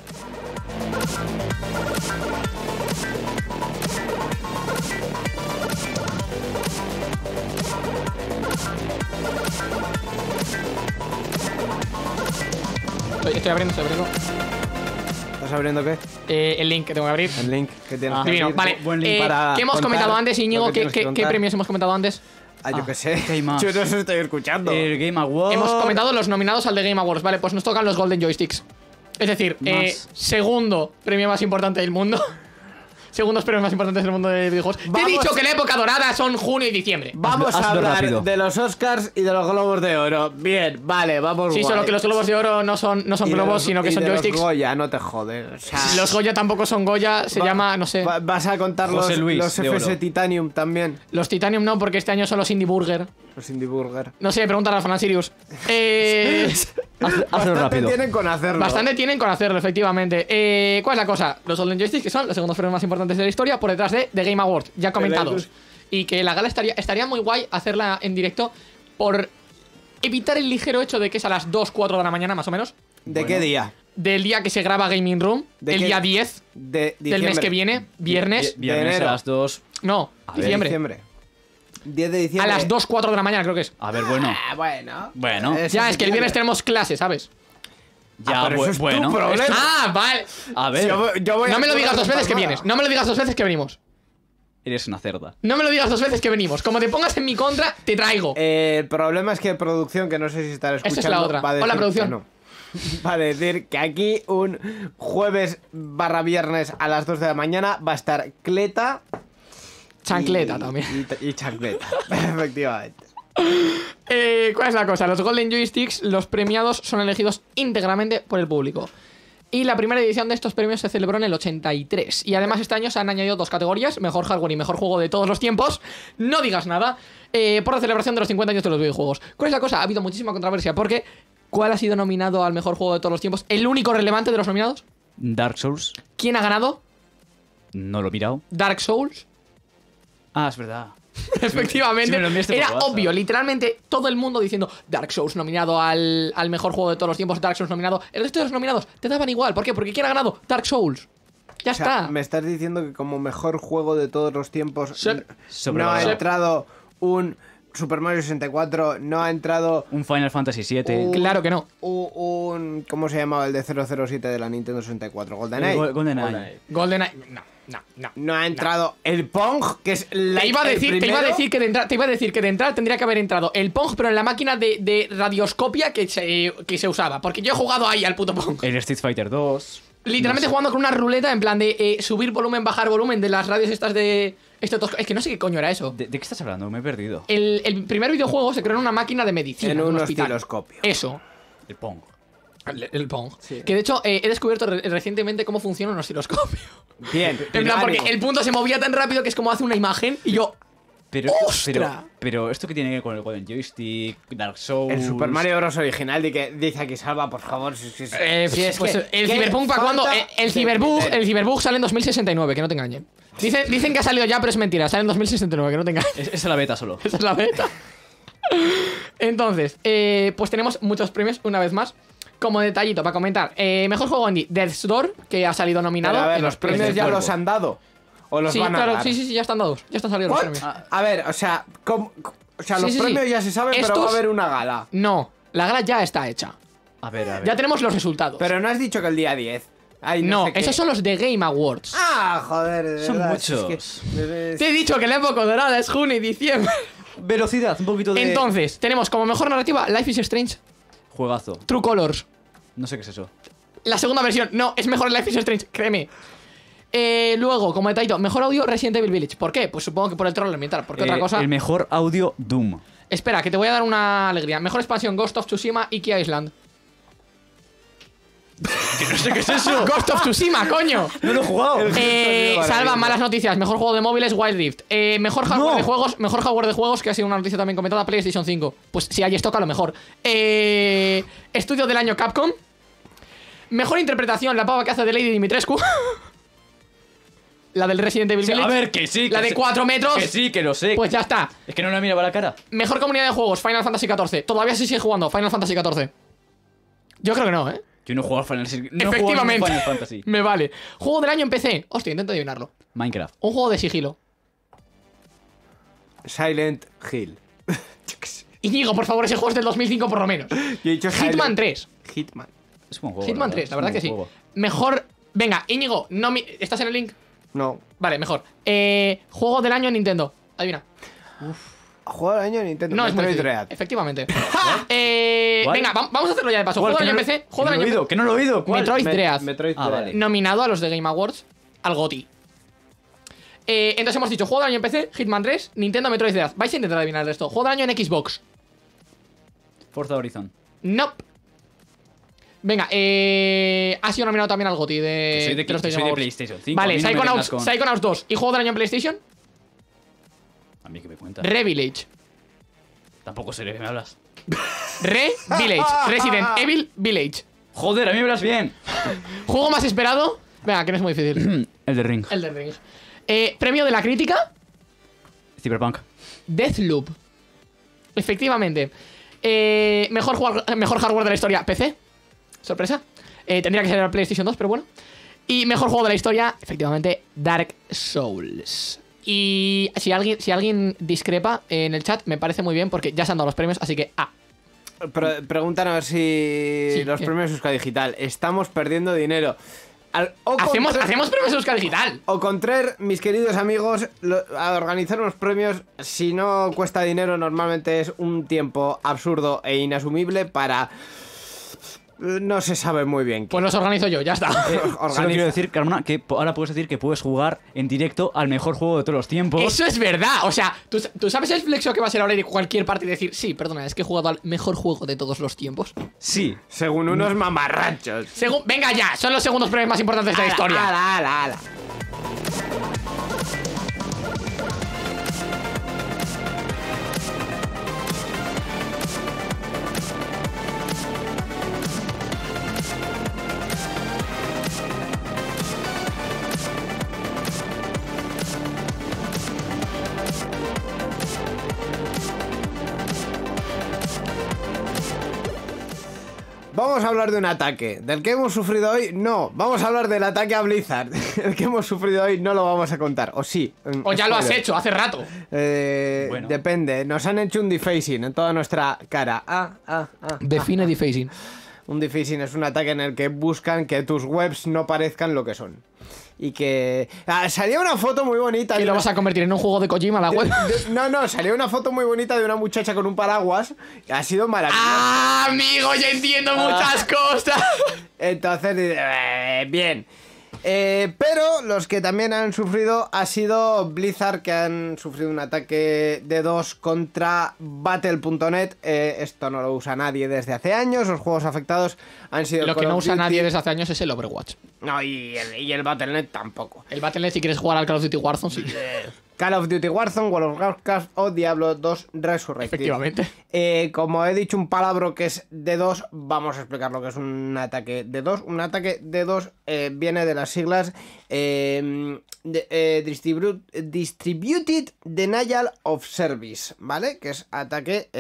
Estoy abriendo. ¿Estás abriendo qué? El link que tengo que abrir. El link que tienes que Divino. abrir. Vale, Buen link para ¿qué hemos contar comentado antes, Íñigo? lo que tienes que ¿Qué contar. premios hemos comentado antes? Ah, yo qué sé. ¿qué hay más? Yo no os estoy escuchando. El Game Awards. Hemos comentado los nominados al The Game Awards. Vale, pues nos tocan los Golden Joysticks. Es decir, Más. segundo premio más importante del mundo. Segundos premios más importantes del mundo de videojuegos. Te he Vamos. dicho que la época dorada son junio y diciembre. Vamos a hazlo hablar rápido. de los Oscars y de los Globos de Oro. Bien, vale, vamos. Sí, guay. solo que los globos de oro no son Y de globos, los- sino que y son de joysticks. Los Goya, no te jodes. O sea, Los Goya tampoco son Goya, se llama, no sé. Vas a contar José Luis los de FS Oro. Titanium también. Los Titanium no, porque este año son los Indie Burger. Los Indie Burger. No sé, pregúntale a Fan Sirius. Hazlo Bastante rápido. tienen con hacerlo. Bastante tienen con hacerlo, efectivamente. ¿Cuál es la cosa? Los Golden Joysticks, que son los segundos premios más importantes de la historia, por detrás de The Game Awards, ya comentados. Y que la gala estaría muy guay hacerla en directo por evitar el ligero hecho de que es a las 2, 4 de la mañana, más o menos. ¿De qué día? Del día que se graba Gaming Room, ¿De el qué? día 10 De del mes que viene, viernes. Viernes enero. a las 2. No, De diciembre. 10 de A diciembre. las 2, 4 de la mañana, creo que es. A ver, bueno. Bueno. Bueno. Eso Ya, sí es que el viernes tiene- tenemos clase, ¿sabes? Ya, pero eso es tu bueno. problema. Ah, vale. A ver. Yo voy a No me lo digas currar 2 veces que para vienes. No me lo digas 2 veces que venimos. Eres una cerda. No me lo digas 2 veces que venimos. Como te pongas en mi contra, te traigo. El problema es que producción, que no sé si estará escuchando, Esa es la otra. va a decir Hola, que producción. no. Va a decir que aquí un jueves/viernes a las 2 de la mañana va a estar Cleta. Chancleta también. Y chancleta, efectivamente. ¿Cuál es la cosa? Los Golden Joysticks, los premiados, son elegidos íntegramente por el público. Y la primera edición de estos premios se celebró en el 83. Y además este año se han añadido 2 categorías: mejor hardware y mejor juego de todos los tiempos. No digas nada. Por la celebración de los 50 años de los videojuegos. ¿Cuál es la cosa? Ha habido muchísima controversia porque ¿cuál ha sido nominado al mejor juego de todos los tiempos? ¿El único relevante de los nominados? Dark Souls. ¿Quién ha ganado? No lo he mirado. Dark Souls. Ah, es verdad. Efectivamente, Sí me lo enviaste por era WhatsApp. obvio, literalmente todo el mundo diciendo Dark Souls nominado al mejor juego de todos los tiempos, Dark Souls nominado. El resto de los nominados te daban igual. ¿Por qué? Porque ¿quién ha ganado? Dark Souls. Ya O sea, está. me estás diciendo que como mejor juego de todos los tiempos Sí. no ha Sobrevalorado. entrado un Super Mario 64, no ha entrado Un Final Fantasy VII. Claro que no. un ¿cómo se llamaba el de 007 de la Nintendo 64? GoldenEye. GoldenEye. GoldenEye. No. No ha entrado el Pong, que es la Te iba a decir que de entrada tendría que haber entrado el Pong, pero en la máquina de radioscopia que se usaba. Porque yo he jugado ahí al puto Pong. El Street Fighter 2. Literalmente jugando con una ruleta en plan de subir volumen, bajar volumen de las radios estas de... Es que no sé qué coño era eso. ¿De qué estás hablando? Me he perdido. El primer videojuego se creó en una máquina de medicina. En un un hospital. osciloscopio. Eso. El Pong. El Pong. Que de hecho he descubierto recientemente cómo funciona un osciloscopio. Bien. En plan, porque ánimo. el punto se movía tan rápido que es como hace una imagen y yo... Pero, pero esto que tiene que ver con el Golden Joystick, Dark Souls. El Super Mario Bros. Original dice aquí Salva, por favor. Si es pues que- el ¿qué Cyberpunk para cuando falta el de Cyberpunk, meter? el Cyberpunk sale en 2069, que no te engañen. Dicen que ha salido ya, pero es mentira, sale en 2069, que no te engañen. Esa es la beta solo. Esa es la beta. Entonces, pues tenemos muchos premios una vez más. Como detallito para comentar, mejor juego indie, Death's Door, que ha salido nominado. Pero a ver, en los premios del ya cuerpo. los han dado. ¿O los Sí, van a claro, dar? sí, ya están dados. Ya están salidos ¿What? los premios. A ver, o sea, Sí, los sí, premios sí. ya se saben, pero va a Estos- haber una gala. No, la gala ya está hecha. A ver. Ya tenemos los resultados. Pero no has dicho que el día 10. Ay, no, sé qué. esos son los de Game Awards. Ah, joder, de Son verdad, muchos. es que- Te he dicho que la época dorada es junio y diciembre. Velocidad, un poquito de. Entonces, tenemos como mejor narrativa Life is Strange, Juegazo. True Colors. No sé qué es eso. La segunda versión, no, es mejor Life is Strange, créeme. Luego, como detallito, mejor audio Resident Evil Village. ¿Por qué? Pues supongo que por el troll ambiental. Porque otra cosa. El mejor audio Doom. Espera, que te voy a dar una alegría. Mejor expansión Ghost of Tsushima y Key Island. No sé qué es eso. Ghost of Tsushima, coño. No lo he jugado. Salva, malas noticias. Mejor juego de móviles, Wild Rift. Mejor hardware No. de juegos. Mejor hardware de juegos, que ha sido una noticia también comentada, PlayStation 5. Pues si hay stock, a lo mejor. Estudio del año Capcom. Mejor interpretación, la pava que hace de Lady Dimitrescu. La del Resident Evil Sí, Village. a ver, que sí. La que de sí. 4 metros. Que sí, que lo sé. Pues ya está. Es que no la miraba la cara. Mejor comunidad de juegos, Final Fantasy XIV. Todavía se sigue jugando Final Fantasy XIV. Yo creo que no, ¿eh? Yo no he jugado al Final Fantasy. No he jugado a Efectivamente. Final Fantasy. Me vale. Juego del año en PC. Hostia, intento adivinarlo. Minecraft. Un juego de sigilo. Silent Hill. Íñigo, por favor, ese juego es del 2005 por lo menos. Yo he dicho Hitman Silent- 3. Hitman. Es un buen juego. Hitman 3, la verdad que sí. Es un buen juego. Mejor. Venga, Íñigo, no ¿estás en el link? No. Vale, mejor. Juego del año en Nintendo. Adivina. Juego del año de Nintendo. No es muy Metroid difícil. Dread. Efectivamente. ¿Cuál? Venga, vamos a hacerlo ya de paso. ¿Cuál? Juego del año Que no- en PC. Juego que del no lo he año en oído, que no lo he oído. ¿Cuál? Metroid Dread. Metroid Ah, Dread. vale. Nominado a los de Game Awards al GOTY. Entonces hemos dicho juego del año en PC, Hitman 3, Nintendo Metroid Dread. Vais a intentar adivinar esto. Juego del año en Xbox. Forza Horizon. Nope. Venga, ha sido nominado también al GOTY Que soy de, los que Game soy de Awards. PlayStation 5. a Vale, mí no me vengas Psychonauts, con- Psychonauts 2 y juego del año en PlayStation, A mí que me cuentas. Revillage. Tampoco sé de qué me hablas. Village. Resident Evil Village. Joder, a mí me hablas bien. Juego más esperado. Venga, que no es muy difícil. El de Ring. Elden Ring. Premio de la crítica. Cyberpunk. Deathloop. Efectivamente. Mejor hardware de la historia, PC. Sorpresa. Tendría que ser el PlayStation 2, pero bueno. Y mejor juego de la historia, efectivamente, Dark Souls. Y si alguien discrepa en el chat, me parece muy bien porque ya se han dado los premios, así que Preguntan a ver si Sí, los ¿qué? premios Euska Digital. Estamos perdiendo dinero. Hacemos premios Euskal Digital. O Contrer, mis queridos amigos, a organizar unos premios, si no cuesta dinero, normalmente es un tiempo absurdo e inasumible para... No se sabe muy bien qué. Pues los organizo yo, ya está. Solo quiero decir, Carmona, que ahora puedes decir que puedes jugar en directo al mejor juego de todos los tiempos. Eso es verdad. O sea, ¿tú sabes el flexo que va a ser ahora ir a cualquier parte y decir, sí, perdona, es que he jugado al mejor juego de todos los tiempos? Sí. Según unos mamarrachos. Venga ya, son los segundos premios más importantes de la historia. Ala. Vamos a hablar de un ataque. ¿Del que hemos sufrido hoy? No. Vamos a hablar del ataque a Blizzard. El que hemos sufrido hoy no lo vamos a contar. O sí. O ya lo has hecho, hace rato. Bueno. Depende. Nos han hecho un defacing en toda nuestra cara. Define defacing. Un defacing es un ataque en el que buscan que tus webs no parezcan lo que son. Y que... salía una foto muy bonita. ¿Y lo vas a convertir en un juego de Kojima la web? No, salía una foto muy bonita de una muchacha con un paraguas. Ha sido maravilloso. ¡Ah, amigo! Ya entiendo muchas cosas. Entonces, bien. Pero los que también han sufrido ha sido Blizzard, que han sufrido un ataque de 2 contra Battle.net. Esto no lo usa nadie desde hace años. Los juegos afectados han sido... Lo que no usa nadie desde hace años es el Overwatch. No, y el Battle.net tampoco. El Battle.net, si quieres jugar al Call of Duty Warzone, sí. Call of Duty Warzone, World of Warcraft o Diablo 2 Resurrected. Efectivamente. Como he dicho un palabra que es D2, vamos a explicar lo que es un ataque D2. Un ataque D2 viene de las siglas Distributed Denial of Service, ¿vale? Que es ataque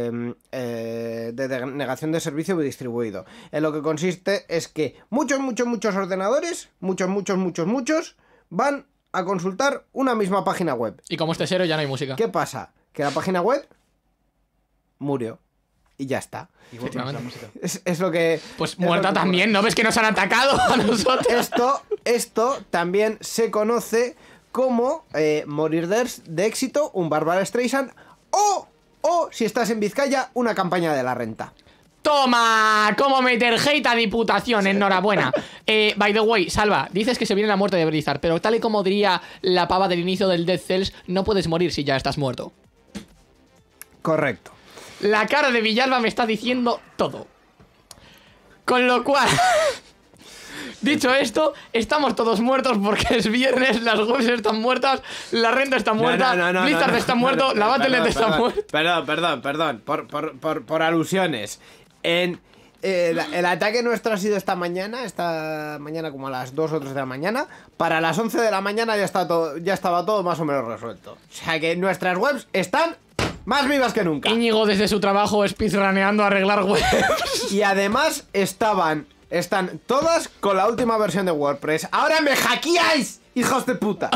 de negación de servicio distribuido. En lo que consiste es que muchos ordenadores, muchos, van a consultar una misma página web. Y como este cero ya no hay música. ¿Qué pasa? Que la página web murió. Y ya está. Igual que la música. Es lo que... Pues muerta también, ¿no ves que nos han atacado a nosotros? Esto también se conoce como morir de éxito, un Barbara Streisand, o si estás en Vizcaya, una campaña de la renta. ¡Toma! ¿Cómo meter hate a Diputación? Enhorabuena. By the way, Salva, dices que se viene la muerte de Blizzard, pero tal y como diría la pava del inicio del Dead Cells, no puedes morir si ya estás muerto. Correcto. La cara de Villalba me está diciendo todo. Con lo cual... Dicho esto, estamos todos muertos porque es viernes, las webs están muertas, la renta está muerta, Blizzard está muerto, la Battle.net está muerta. Perdón, por alusiones. El ataque nuestro ha sido esta mañana como a las 2 o 3 de la mañana. Para las 11 de la mañana ya estaba todo más o menos resuelto. O sea que nuestras webs están más vivas que nunca. Íñigo desde su trabajo speedruneando a arreglar webs. Y además están todas con la última versión de WordPress. ¡Ahora me hackeáis, hijos de puta!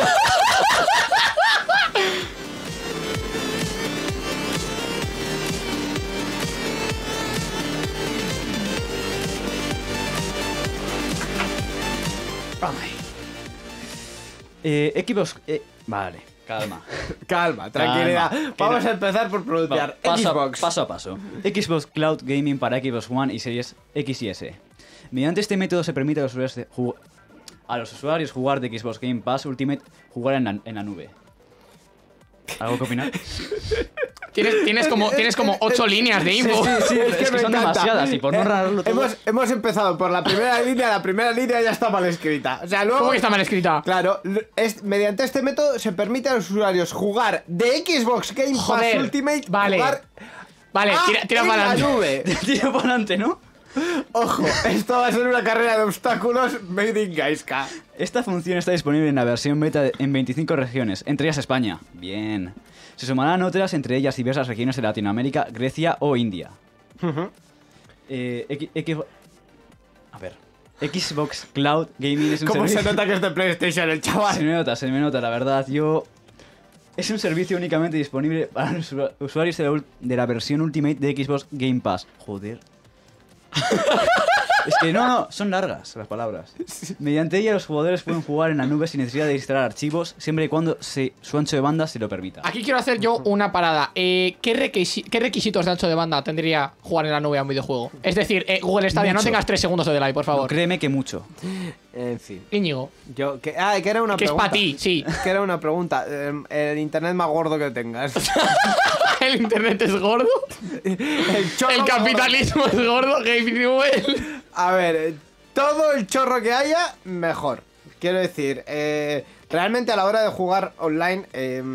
Equipos... Vale, Calma, tranquilidad. Vamos a empezar por pronunciar Xbox. Paso a paso. Xbox Cloud Gaming para Xbox One y Series X y S. Mediante este método se permite a los usuarios jugar de Xbox Game Pass Ultimate, jugar en la nube. ¿Algo que opinar? Tienes como 8 líneas de info. Sí, es que son demasiadas y por no rarlo todo... Hemos empezado por la primera línea ya está mal escrita. O sea, luego... ¿Cómo que está mal escrita? Claro, mediante este método se permite a los usuarios jugar de Xbox Game Pass Ultimate. Vale, tira para adelante. Tira para adelante, ¿no? Ojo, esto va a ser una carrera de obstáculos made in Gaiska. Esta función está disponible en la versión beta en 25 regiones, entre ellas España. Bien. Se sumarán otras, entre ellas diversas regiones de Latinoamérica, Grecia o India. Xbox Cloud Gaming es un ¿Cómo servicio... se nota que es de PlayStation el chaval? Se me nota, la verdad. Es un servicio únicamente disponible para los usuarios de la versión Ultimate de Xbox Game Pass. Joder. Es que no, son largas las palabras. Mediante ella los jugadores pueden jugar en la nube sin necesidad de instalar archivos, siempre y cuando su ancho de banda se lo permita. Aquí quiero hacer yo una parada. ¿Qué requisitos de ancho de banda tendría jugar en la nube a un videojuego? Es decir, Google Stadia, no Mucho. tengas 3 segundos de delay, por favor. No, créeme que mucho. En fin. Íñigo, Que era una que es pregunta. para ti, sí. Que era una pregunta. El internet más gordo que tengas. El internet es gordo. El chorro El más capitalismo es gordo. Game Newell. gordo. A ver, todo el chorro que haya, mejor. Quiero decir, realmente a la hora de jugar online,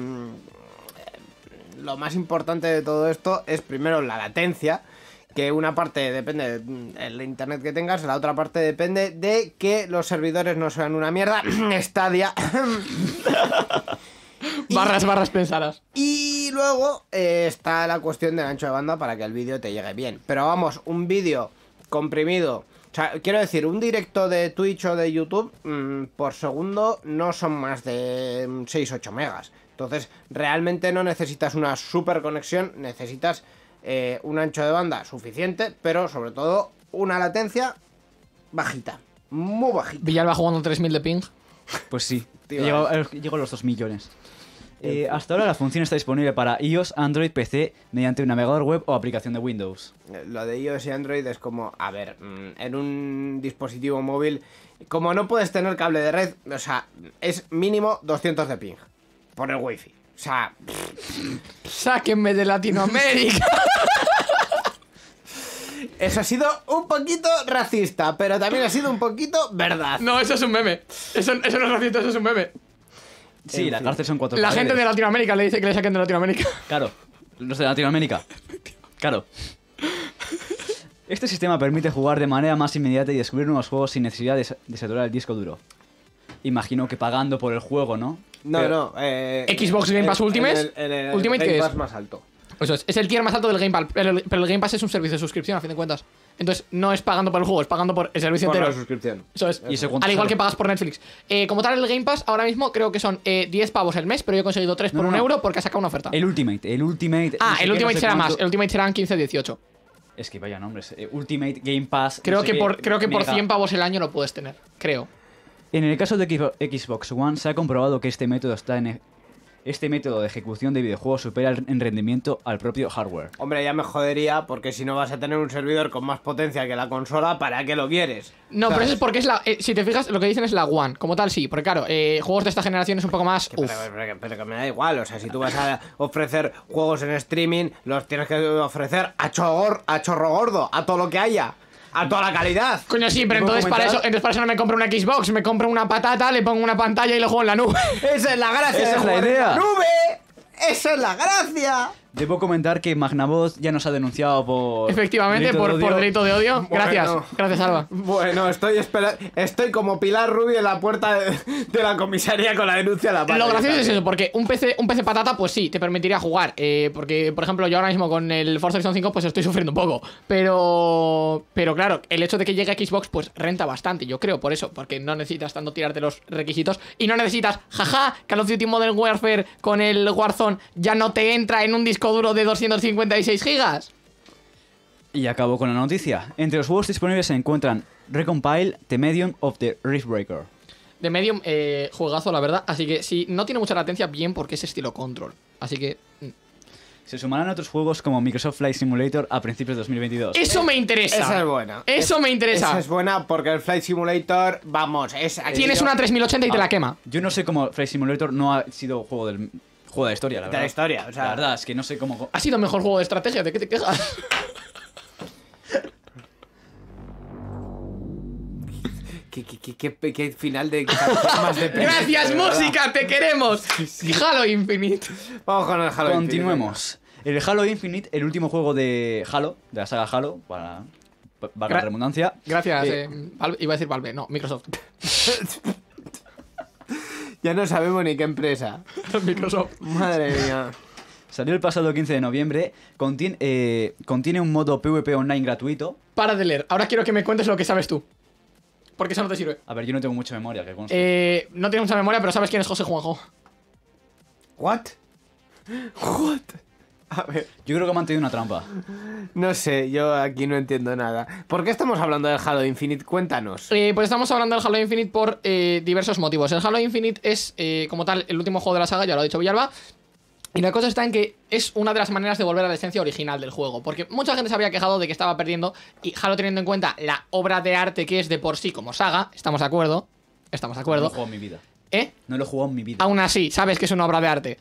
lo más importante de todo esto es primero la latencia. Que una parte depende del internet que tengas, la otra parte depende de que los servidores no sean una mierda. Stadia. Barras pensarás. Y luego está la cuestión del ancho de banda para que el vídeo te llegue bien. Pero vamos, un vídeo comprimido. O sea, quiero decir, un directo de Twitch o de YouTube por segundo no son más de 6-8 megas. Entonces, realmente no necesitas una super conexión, necesitas un ancho de banda suficiente, pero sobre todo una latencia bajita, muy bajita. Villalba jugando 3000 de ping. Pues sí, Tío, llego a los 2 millones. Hasta ahora la función está disponible para iOS, Android, PC, mediante un navegador web o aplicación de Windows. Lo de iOS y Android es como, a ver, en un dispositivo móvil, como no puedes tener cable de red, o sea, es mínimo 200 de ping por el wifi. O sea, Sáquenme de Latinoamérica. eso ha sido un poquito racista, pero también ha sido un poquito verdad. No, eso es un meme. Eso no es racista, eso es un meme. Sí, la cárcel son 4 La paredes. gente de Latinoamérica le dice que le saquen de Latinoamérica. Claro, los de Latinoamérica. Claro. Este sistema permite jugar de manera más inmediata y descubrir nuevos juegos sin necesidad de saturar el disco duro. Imagino que pagando por el juego, ¿no? No, Pero- no. Xbox Game Pass Ultimate. El Ultimate, Game ¿qué Pass es? más alto. Eso es el tier más alto del Game Pass. Pero el Game Pass es un servicio de suscripción, a fin de cuentas. Entonces, no es pagando por el juego, es pagando por el servicio Por entero. la suscripción. Eso es. ¿Y eso cuánto Al igual sale? que pagas por Netflix. Como tal, el Game Pass ahora mismo creo que son 10 pavos el mes, pero yo he conseguido 3 por No, un no. euro porque ha sacado una oferta. El Ultimate. Ah, no sé el qué, Ultimate no sé será cuánto. más. El Ultimate serán 15-18. Es que vaya nombres. Ultimate Game Pass. Creo no sé que qué, por mega. 100 pavos el año lo puedes tener. Creo. En el caso de Xbox One se ha comprobado que este método de ejecución de videojuegos supera en rendimiento al propio hardware. Hombre, ya me jodería porque si no vas a tener un servidor con más potencia que la consola, ¿para qué lo quieres? No, pero ¿Sabes? eso es porque es la. Si te fijas, lo que dicen es la One. Como tal, sí. Porque claro, juegos de esta generación es un poco más. Pero, Uf. pero que me da igual, o sea, si tú vas a ofrecer juegos en streaming, los tienes que ofrecer a chorro gordo, a todo lo que haya, a toda la calidad. Coño, sí, pero ¿Puedo entonces para eso no me compro una Xbox, me compro una patata, le pongo una pantalla y lo juego en la nube. Esa es la gracia. Esa de es la jugar en idea. nube. Esa es la gracia. Debo comentar que Magnavox ya nos ha denunciado por... Efectivamente, delito de por odio. delito de odio. Bueno. Gracias, gracias, Alba. Bueno, estoy como Pilar Rubio en la puerta de la comisaría con la denuncia a la pata. Lo gracioso es eso, porque un PC patata, pues sí, te permitiría jugar. Porque, por ejemplo, yo ahora mismo con el Forza Horizon 5, pues estoy sufriendo un poco. Pero claro, el hecho de que llegue a Xbox, pues renta bastante, yo creo, por eso. Porque no necesitas tanto tirarte los requisitos. Y no necesitas, jaja, Call of Duty Modern Warfare con el Warzone ya no te entra en un disco duro de 256 gigas. Y acabo con la noticia. Entre los juegos disponibles se encuentran Recompile, The Medium of the Riftbreaker. De Medium, juegazo, la verdad. Así que si no tiene mucha latencia, bien, porque es estilo Control. Así que... Se sumarán otros juegos como Microsoft Flight Simulator a principios de 2022. Eso me interesa. Esa es buena. Eso me interesa. Esa es buena porque el Flight Simulator, vamos, es... Tienes una 3080 y te la quema. Yo no sé cómo Flight Simulator no ha sido juego de la historia, la De verdad. la historia, o sea... La verdad es que no sé cómo... Ha sido mejor juego de estrategia, ¿de qué te quejas? ¿Qué final de... más de ¡Gracias, de verdad. música! ¡Te queremos! Halo Infinite. Vamos con el Halo Continuemos. El Halo Infinite, el último juego de Halo, de la saga Halo, para la redundancia. Gracias, Eh, Valve. Iba a decir Valve, no, Microsoft. Infinite. Ya no sabemos ni qué empresa. Microsoft. Madre mía. Salió el pasado 15 de noviembre. Contiene un modo PvP online gratuito. Para de leer. Ahora quiero que me cuentes lo que sabes tú. Porque eso no te sirve. A ver, yo no tengo mucha memoria, que conste. No tienes mucha memoria, pero sabes quién es José Juanjo. What? What? A ver, Yo creo que ha mantenido una trampa. no sé, yo aquí no entiendo nada. ¿Por qué estamos hablando del Halo Infinite? Cuéntanos. Pues estamos hablando del Halo Infinite por diversos motivos. El Halo Infinite es, como tal, el último juego de la saga, ya lo ha dicho Villalba. Y la cosa está en que es una de las maneras de volver a la esencia original del juego. Porque mucha gente se había quejado de que estaba perdiendo. Y Halo, teniendo en cuenta la obra de arte que es de por sí como saga, ¿estamos de acuerdo? Estamos de No lo he acuerdo. jugado en mi vida. ¿Eh? No lo he jugado en mi vida. Aún así, sabes que es una obra de arte.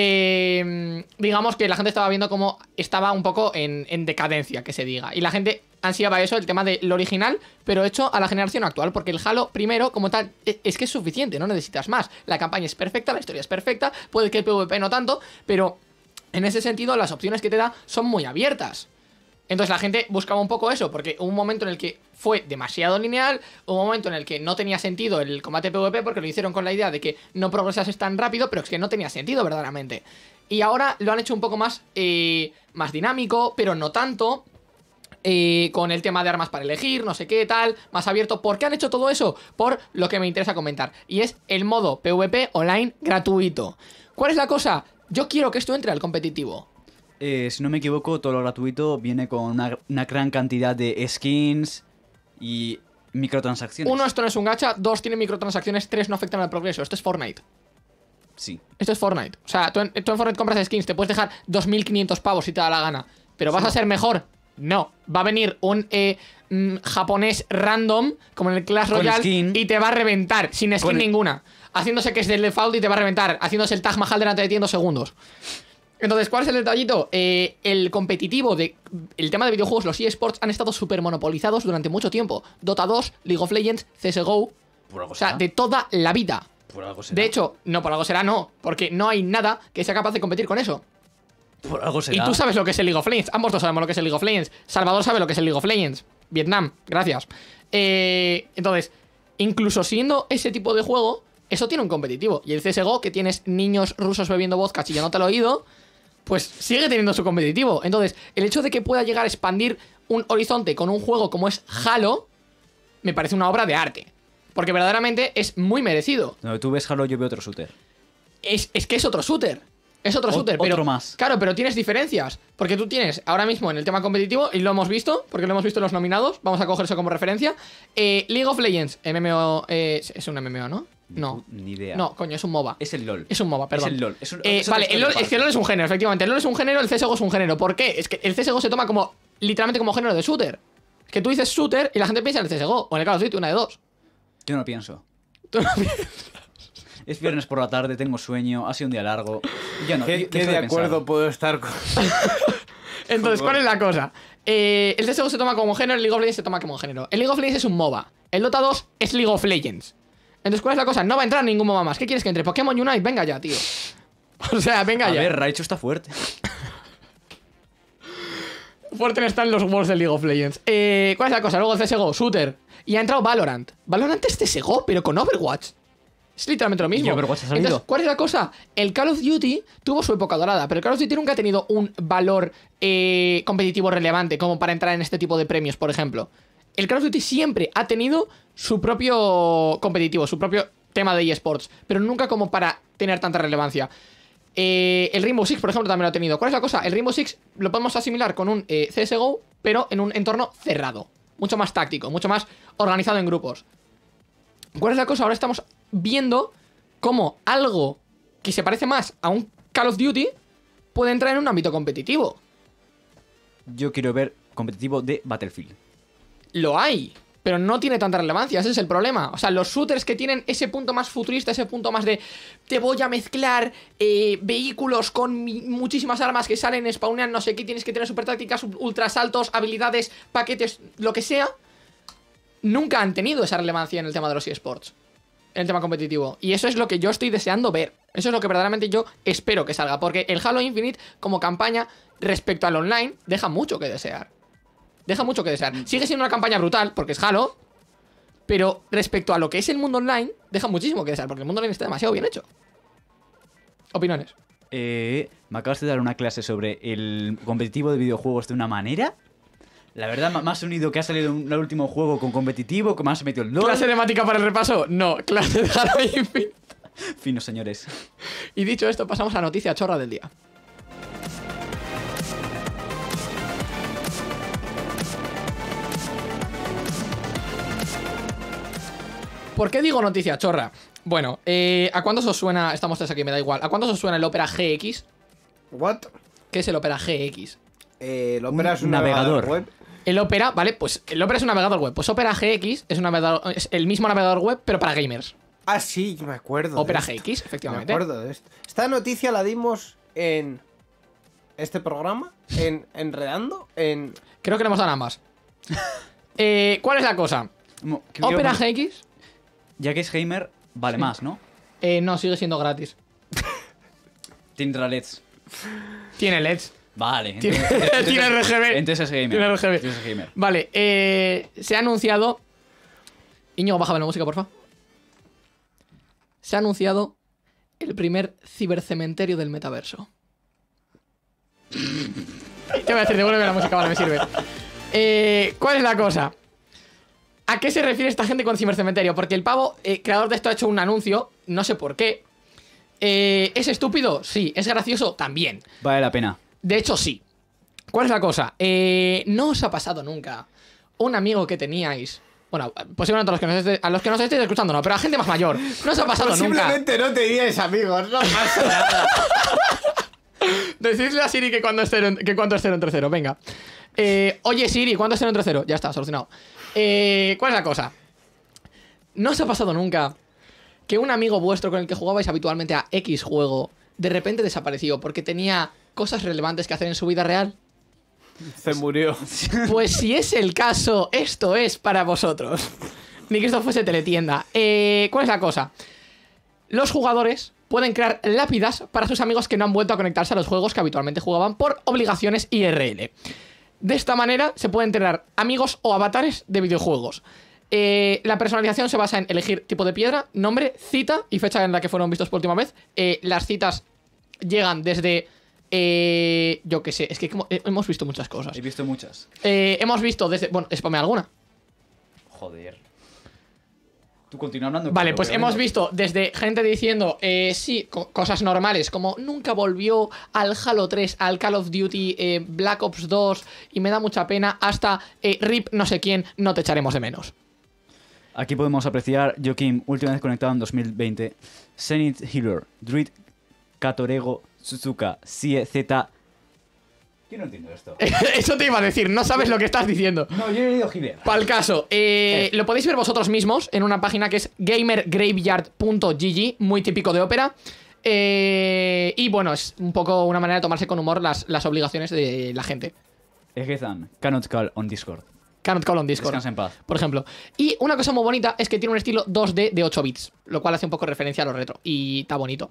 Digamos que la gente estaba viendo cómo estaba un poco en decadencia, que se diga. Y la gente ansiaba eso, el tema de lo original, pero hecho a la generación actual. Porque el Halo, primero, como tal, es que es suficiente, no necesitas más. La campaña es perfecta, la historia es perfecta, puede que el PvP no tanto, pero en ese sentido las opciones que te da son muy abiertas. Entonces la gente buscaba un poco eso, porque hubo un momento en el que fue demasiado lineal, hubo un momento en el que no tenía sentido el combate PvP, porque lo hicieron con la idea de que no progresases tan rápido, pero es que no tenía sentido verdaderamente. Y ahora lo han hecho un poco más, más dinámico, pero no tanto, con el tema de armas para elegir, no sé qué, tal, más abierto. ¿Por qué han hecho todo eso? Por lo que me interesa comentar, y es el modo PvP online gratuito. ¿Cuál es la cosa? Yo quiero que esto entre al competitivo. Si no me equivoco, todo lo gratuito viene con una gran cantidad de skins y microtransacciones. 1, esto no es un gacha. 2, tiene microtransacciones. 3, no afectan al progreso. Esto es Fortnite. Sí. Esto es Fortnite. O sea, tú en Fortnite compras skins, te puedes dejar 2.500 pavos si te da la gana. ¿Pero vas a ser mejor? No. Va a venir un japonés random, como en el Clash Con Royale, skin. y te va a reventar, sin skin Con- ninguna. Haciéndose que es del default y te va a reventar. Haciéndose el Taj Mahal delante de ti en 2 segundos. Entonces, ¿cuál es el detallito? El competitivo el tema de videojuegos, los eSports han estado súper monopolizados durante mucho tiempo. Dota 2, League of Legends, CSGO. Por algo O sea, será. de toda la vida. Por algo será. De hecho, no, por algo será no. Porque no hay nada que sea capaz de competir con eso. Por algo será. Y tú sabes lo que es el League of Legends. Ambos dos sabemos lo que es el League of Legends. Salvador sabe lo que es el League of Legends. Vietnam, gracias. Entonces, incluso siendo ese tipo de juego, eso tiene un competitivo. Y el CSGO, que tienes niños rusos bebiendo vodka chillándote al oído, pues sigue teniendo su competitivo. Entonces, el hecho de que pueda llegar a expandir un horizonte con un juego como es Halo, me parece una obra de arte. Porque verdaderamente es muy merecido. Cuando tú ves Halo, yo veo otro shooter. Es que es otro shooter. Es otro shooter, pero. Otro más. Claro, pero tienes diferencias. Porque tú tienes ahora mismo en el tema competitivo, y lo hemos visto, porque lo hemos visto en los nominados, vamos a coger eso como referencia. League of Legends, MMO. Es un MMO, ¿no? No. Ni idea. No, coño, es un MOBA. Es el LOL. Es un MOBA, perdón. Es el LOL. Es un- Vale, es otra el LOL, historia es que el LOL es un género, efectivamente. El LOL es un género, el CSGO es un género. ¿Por qué? Es que el CSGO se toma como, literalmente como género de shooter. Es que tú dices shooter y la gente piensa en el CSGO, o en el Call of Duty, una de dos. Yo no pienso. Tú no- Es viernes por la tarde, tengo sueño, ha sido un día largo. Ya no, ¿Qué dejo de pensar. acuerdo puedo estar con...? Entonces, ¿cuál es la cosa? El CSGO se toma como género, el League of Legends se toma como género. El League of Legends es un MOBA. El Dota 2 es League of Legends. Entonces, ¿cuál es la cosa? No va a entrar ningún MOBA más. ¿Qué quieres que entre? Pokémon Unite, venga ya, tío. O sea, venga A ya. ver, Raichu está fuerte. Fuerte está en los Worlds de League of Legends. ¿Cuál es la cosa? Luego el CSGO, shooter. Y ha entrado Valorant. Valorant es CSGO, pero con Overwatch. Es literalmente lo mismo. ¿Y Overwatch ha salido? Entonces, ¿cuál es la cosa? El Call of Duty tuvo su época dorada, pero el Call of Duty nunca ha tenido un valor competitivo relevante como para entrar en este tipo de premios, por ejemplo. El Call of Duty siempre ha tenido su propio competitivo, su propio tema de eSports, pero nunca como para tener tanta relevancia. El Rainbow Six, por ejemplo, también lo ha tenido. ¿Cuál es la cosa? El Rainbow Six lo podemos asimilar con un CSGO, pero en un entorno cerrado. Mucho más táctico, mucho más organizado en grupos. ¿Cuál es la cosa? Ahora estamos viendo cómo algo que se parece más a un Call of Duty puede entrar en un ámbito competitivo. Yo quiero ver competitivo de Battlefield. Lo hay, pero no tiene tanta relevancia, ese es el problema. O sea, los shooters que tienen ese punto más futurista, ese punto más de te voy a mezclar vehículos con muchísimas armas que salen, spawnean, no sé qué, tienes que tener super tácticas, ultra saltos, habilidades, paquetes, lo que sea, nunca han tenido esa relevancia en el tema de los eSports, en el tema competitivo. Y eso es lo que yo estoy deseando ver. Eso es lo que verdaderamente yo espero que salga, porque el Halo Infinite como campaña respecto al online deja mucho que desear. Deja mucho que desear. Sigue siendo una campaña brutal, porque es Halo, pero respecto a lo que es el mundo online, deja muchísimo que desear, porque el mundo online está demasiado bien hecho. Opiniones. Me acabas de dar una clase sobre el competitivo de videojuegos de una manera. La verdad, más unido que ha salido un último juego con competitivo, que más se metió el LOL. ¿Clase temática para el repaso? No, clase de Halo Infinite. Finos, señores. Y dicho esto, pasamos a la noticia chorra del día. ¿Por qué digo noticia chorra? Bueno, ¿a cuántos os suena? Estamos tres aquí, me da igual. ¿A cuántos os suena el Opera GX? ¿What? ¿Qué es el Opera GX? El Opera es un navegador web. El Opera, ¿vale? Pues el Opera es un navegador web. Pues Opera GX es, es el mismo navegador web, pero para gamers. Ah, sí, me acuerdo. Opera de esto. GX, efectivamente. Me acuerdo de esto. Esta noticia la dimos en este programa, en Enredando, en... Creo que le hemos dado ambas. ¿Cuál es la cosa? Opera GX. Ya que es gamer, vale más, ¿no? No, sigue siendo gratis. Tendrá LEDs. Tiene LEDs. Vale. Tiene entonces- tiene RGB. Entonces es gamer. Tiene RGB. Entonces es gamer. Vale, se ha anunciado... Íñigo, bájame la música, porfa. Se ha anunciado el primer cibercementerio del metaverso. ¿Qué voy a decir? Devuélveme la música, vale, me sirve. ¿Cuál es la cosa? ¿A qué se refiere esta gente con cibercementerio? Porque el pavo, creador de esto, ha hecho un anuncio, no sé por qué. ¿Es estúpido? Sí. ¿Es gracioso? También. Vale la pena. De hecho, sí. ¿Cuál es la cosa? ¿No os ha pasado nunca un amigo que teníais? Bueno, posiblemente a los que nos estéis escuchando no, pero a gente más mayor. ¿No os ha pasado nunca? Posiblemente no teníais amigos, no pasa nada. Decidle a Siri que cuánto es 0 entre 0, venga. Oye Siri, ¿cuánto es 0 entre 0? Ya está, solucionado. ¿Cuál es la cosa? ¿No os ha pasado nunca que un amigo vuestro con el que jugabais habitualmente a X juego de repente desapareció porque tenía cosas relevantes que hacer en su vida real? Se murió. Pues si es el caso, esto es para vosotros. Ni que esto fuese teletienda. ¿Cuál es la cosa? Los jugadores pueden crear lápidas para sus amigos que no han vuelto a conectarse a los juegos que habitualmente jugaban por obligaciones IRL. De esta manera se pueden crear amigos o avatares de videojuegos. La personalización se basa en elegir tipo de piedra, nombre, cita y fecha en la que fueron vistos por última vez. Las citas llegan desde... yo qué sé, es que hemos visto muchas cosas. He visto muchas. Hemos visto desde... Bueno, spamea alguna. Joder. Tú continúa hablando. Vale, pero pues voy hemos hablando. visto desde gente diciendo, sí, cosas normales, como nunca volvió al Halo 3, al Call of Duty, Black Ops 2, y me da mucha pena, hasta RIP no sé quién, no te echaremos de menos. Aquí podemos apreciar Joaquim, última vez conectado en 2020. Zenith Healer, Druid, Katorego, Suzuka, Sie, Z. Yo no entiendo esto. Eso te iba a decir, no sabes lo que estás diciendo. No, yo he leído Healer. Para el caso, lo podéis ver vosotros mismos en una página que es gamergraveyard.gg, muy típico de Opera. Y bueno, es un poco una manera de tomarse con humor las obligaciones de la gente. Egezan, cannot call on Discord. Cannot call on Discord, Descansa en paz. por ejemplo. Y una cosa muy bonita es que tiene un estilo 2D de 8 bits, lo cual hace un poco referencia a lo retro. Y está bonito.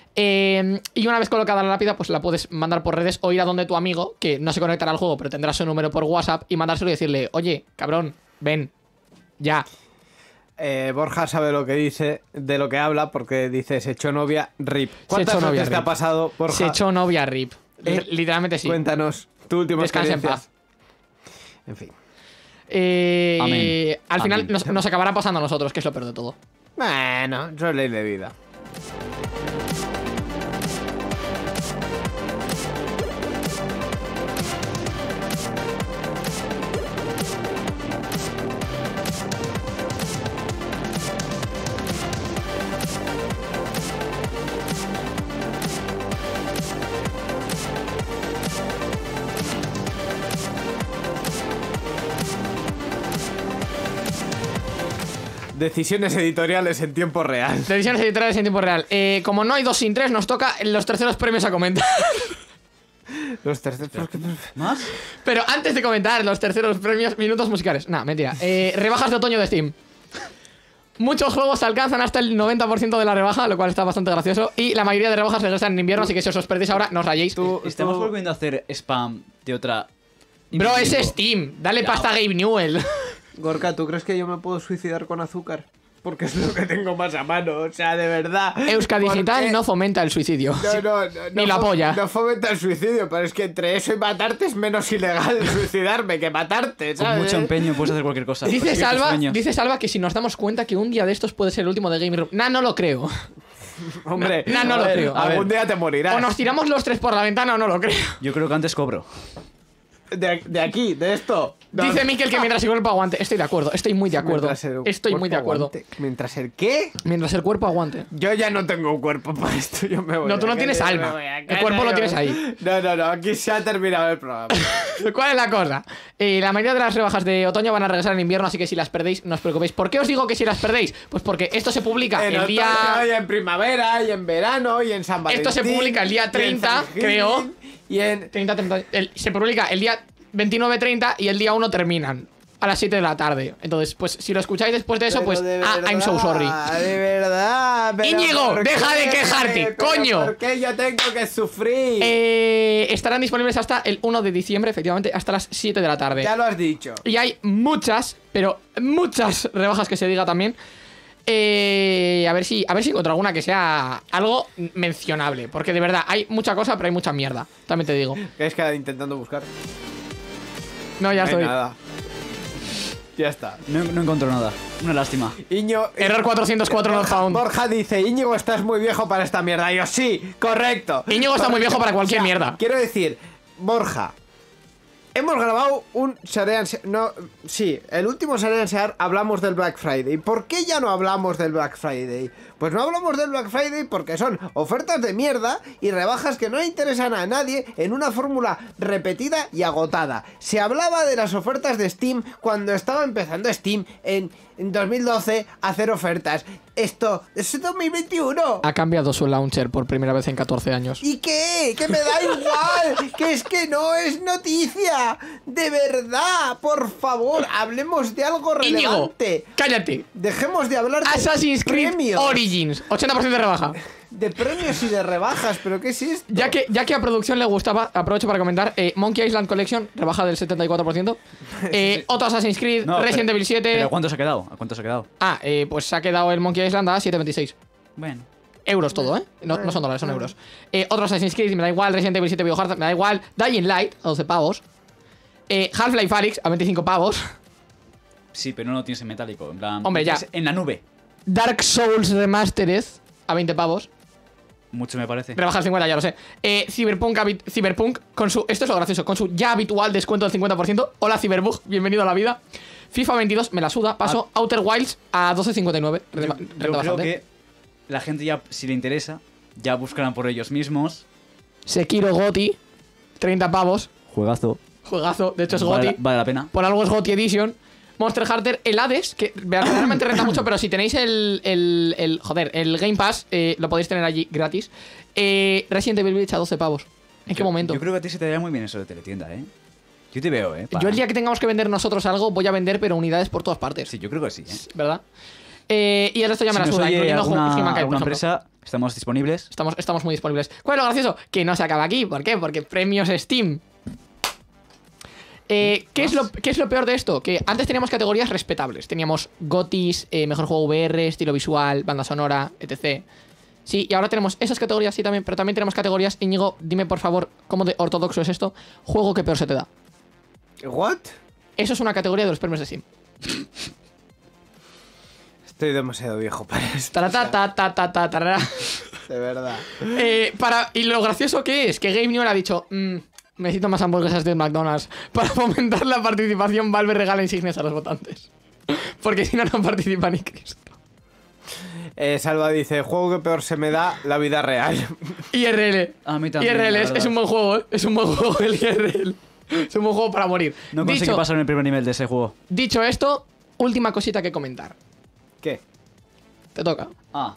Y una vez colocada la lápida, pues la puedes mandar por redes o ir a donde tu amigo, que no se conectará al juego, pero tendrá su número por WhatsApp, y mandárselo y decirle, oye, cabrón, ven, ya. Borja sabe lo que dice, de lo que habla, porque dice, se echó novia, RIP. ¿Cuántas echó novia, veces te ha RIP. pasado, Borja? Se echó novia RIP. Literalmente sí. Cuéntanos tu última Descansa en experiencia. paz. En fin. Amén. Al final Amén. nos acabará pasando a nosotros, que es lo peor de todo. Bueno, eso es ley de vida. Decisiones editoriales en tiempo real. Decisiones editoriales en tiempo real. Como no hay 2 sin 3, nos toca los terceros premios a comentar. Los terceros. ¿Más? Pero antes de comentar los terceros premios, minutos musicales. Nah, mentira. Rebajas de otoño de Steam. Muchos juegos alcanzan hasta el 90% de la rebaja, lo cual está bastante gracioso. Y la mayoría de rebajas regresan en invierno, así que si os perdéis ahora, no os rayéis. Estamos volviendo a hacer spam de otra. Bro, es Steam. Dale Ya. pasta a Gabe Newell. Gorka, ¿tú crees que yo me puedo suicidar con azúcar? Porque es lo que tengo más a mano, o sea, de verdad. Euskadigital Porque- no fomenta el suicidio. No, Ni la polla. No fomenta el suicidio, pero es que entre eso y matarte es menos ilegal suicidarme que matarte, Con ¿sabes? mucho empeño puedes hacer cualquier cosa. Dice Persigue tus Salva, sueños. que si nos damos cuenta que un día de estos puede ser el último de Game Room. Nah, no lo creo. Hombre, No lo creo. algún día te morirás. O nos tiramos los 3 por la ventana o no lo creo. Yo creo que antes cobro. de aquí, de esto. Dice Mikel que mientras el cuerpo aguante. Estoy de acuerdo, estoy muy de acuerdo. Estoy muy de acuerdo. ¿Mientras el qué? Mientras el cuerpo aguante. Yo ya no tengo un cuerpo para esto, yo me voy. No, tú no tienes alma. El cuerpo lo tienes ahí. No, aquí se ha terminado el programa. ¿Cuál es la cosa? La mayoría de las rebajas de otoño van a regresar en invierno, así que si las perdéis, no os preocupéis. ¿Por qué os digo que si las perdéis? Pues porque esto se publica el día... Y en primavera, y en verano, y en San Valentín. Esto se publica el día 30, creo. Y en... 30. Se publica el día 29-30 y el día 1 terminan a las 7 de la tarde. Entonces, pues si lo escucháis después de eso, pues I'm so sorry. De verdad. Íñigo, deja de quejarte, coño. ¿Por qué yo tengo que sufrir? Estarán disponibles hasta el 1 de diciembre, efectivamente, hasta las 7 de la tarde. Ya lo has dicho. Y hay muchas, pero muchas rebajas que se diga también. A ver si encuentro alguna que sea algo mencionable. Porque de verdad, hay mucha cosa, pero hay mucha mierda. También te digo. ¿Qué es que intentando buscar? No, ya No hay estoy. nada. Ya está. No encuentro nada. Una lástima. Error 404 not found. Borja dice, Íñigo, estás muy viejo para esta mierda. Y yo, sí, correcto. Íñigo está muy viejo para cualquier mierda. Quiero decir, Borja, hemos grabado un Share no, sí, el último Share hablamos del Black Friday. ¿Por qué ya no hablamos del Black Friday? Pues no hablamos del Black Friday porque son ofertas de mierda y rebajas que no interesan a nadie en una fórmula repetida y agotada. Se hablaba de las ofertas de Steam cuando estaba empezando Steam en 2012 a hacer ofertas. Esto es 2021. Ha cambiado su launcher por primera vez en 14 años. ¿Y qué? Que me da igual. Que es que no es noticia. De verdad, por favor, hablemos de algo relevante. Íñigo, cállate. Dejemos de hablar de Assassin's Creed premios. Origins, 80% de rebaja. De premios y de rebajas, ¿pero qué es esto? Ya que a producción le gustaba, aprovecho para comentar, Monkey Island Collection, rebaja del 74%. Otro Assassin's Creed, No, Resident Evil 7. ¿Pero cuánto se ha quedado? ¿A cuánto se ha quedado? Pues se ha quedado el Monkey Island a 7,26 Bueno. euros todo, ¿eh? No son dólares, son euros. Otro Assassin's Creed, me da igual. Resident Evil 7 Biohazard, me da igual. Dying Light, a 12 pavos. Half-Life Alyx, a 25 pavos. Sí, pero no lo tienes en metálico. En plan, Hombre, ya. En la nube. Dark Souls Remastered, a 20 pavos. Mucho me parece. Rebaja al 50, ya lo sé. Cyberpunk con su... Esto es lo gracioso. Con su ya habitual descuento del 50%. Hola, Cyberbug. Bienvenido a la vida. FIFA 22, me la suda. Paso Outer Wilds a 12,59. Yo creo que la gente ya, si le interesa, ya buscarán por ellos mismos. Sekiro GOTY, 30 pavos. Juegazo. Juegazo. De hecho es GOTY. Vale la pena. Por algo es GOTY Edition. Monster Hunter, el Hades, que verdaderamente renta mucho, pero si tenéis el Game Pass, lo podéis tener allí gratis. Resident Evil Village a 12 pavos. ¿En qué momento? Yo creo que a ti se te daría muy bien eso de teletienda, ¿eh? Yo te veo, ¿eh? Yo el día que tengamos que vender nosotros algo, voy a vender, pero unidades por todas partes. Sí, yo creo que sí, ¿eh? ¿Verdad? Y el resto ya me la Si nos suda, oye incluyendo Humankind, por alguna ejemplo. empresa, estamos disponibles. Estamos muy disponibles. ¿Cuál es lo gracioso? Que no se acaba aquí. ¿Por qué? Porque premios Steam. ¿Qué es lo peor de esto? Que antes teníamos categorías respetables. Teníamos GOTYs, mejor juego VR, estilo visual, banda sonora, etc. Sí, y ahora tenemos esas categorías, sí, también. Pero también tenemos categorías. Íñigo, dime por favor, ¿cómo de ortodoxo es esto? Juego que peor se te da. ¿What? Eso es una categoría de los premios de Steam. Estoy demasiado viejo para esto. Tarara. De verdad. Y lo gracioso que es que Game Newell ha dicho... necesito más hamburguesas de McDonald's. Para fomentar la participación, Valve regala insignias a los votantes. Porque si no, no participa ni Cristo. Salva dice, juego que peor se me da, la vida real. IRL. A mí también, IRL la es verdad. un buen juego, ¿eh? Es un buen juego el IRL. Es un buen juego para morir. No consigo pasar en el primer nivel de ese juego. Dicho esto, última cosita que comentar. ¿Qué? Te toca. Ah.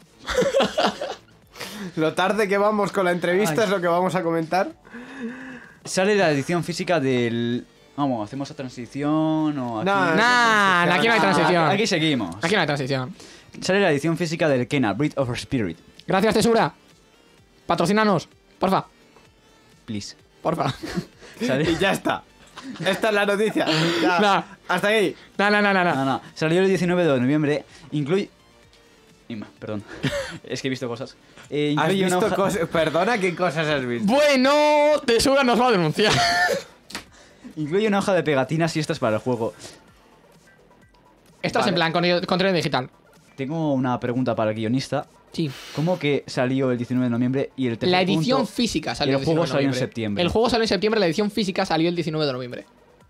Lo tarde que vamos con la entrevista es lo que vamos a comentar. Sale la edición física del... Vamos, ¿hacemos la transición o aquí? Nah, aquí no hay transición. Aquí seguimos. Aquí no hay transición. Sale la edición física del Kena, Breath of Spirit. Gracias, Tesura. Patrocínanos. Porfa. Please. Porfa. Sale... Y ya está. Esta es la noticia. Ya. Nah. Hasta aquí. No. Salió el 19 de noviembre. Incluye... Perdón. Es que he visto cosas. ¿Has Incluye una visto hoja... cosas? Perdona, ¿qué cosas has visto? Bueno, Tesura nos va a denunciar. Incluye una hoja de pegatinas y esto es para el juego. Esto es en plan contenido digital. Tengo una pregunta para el guionista. Sí. ¿Cómo que salió el 19 de noviembre y el tercer La edición punto, física salió y el juego 19 de salió en noviembre. septiembre? El juego salió en septiembre, la edición física salió el 19 de noviembre.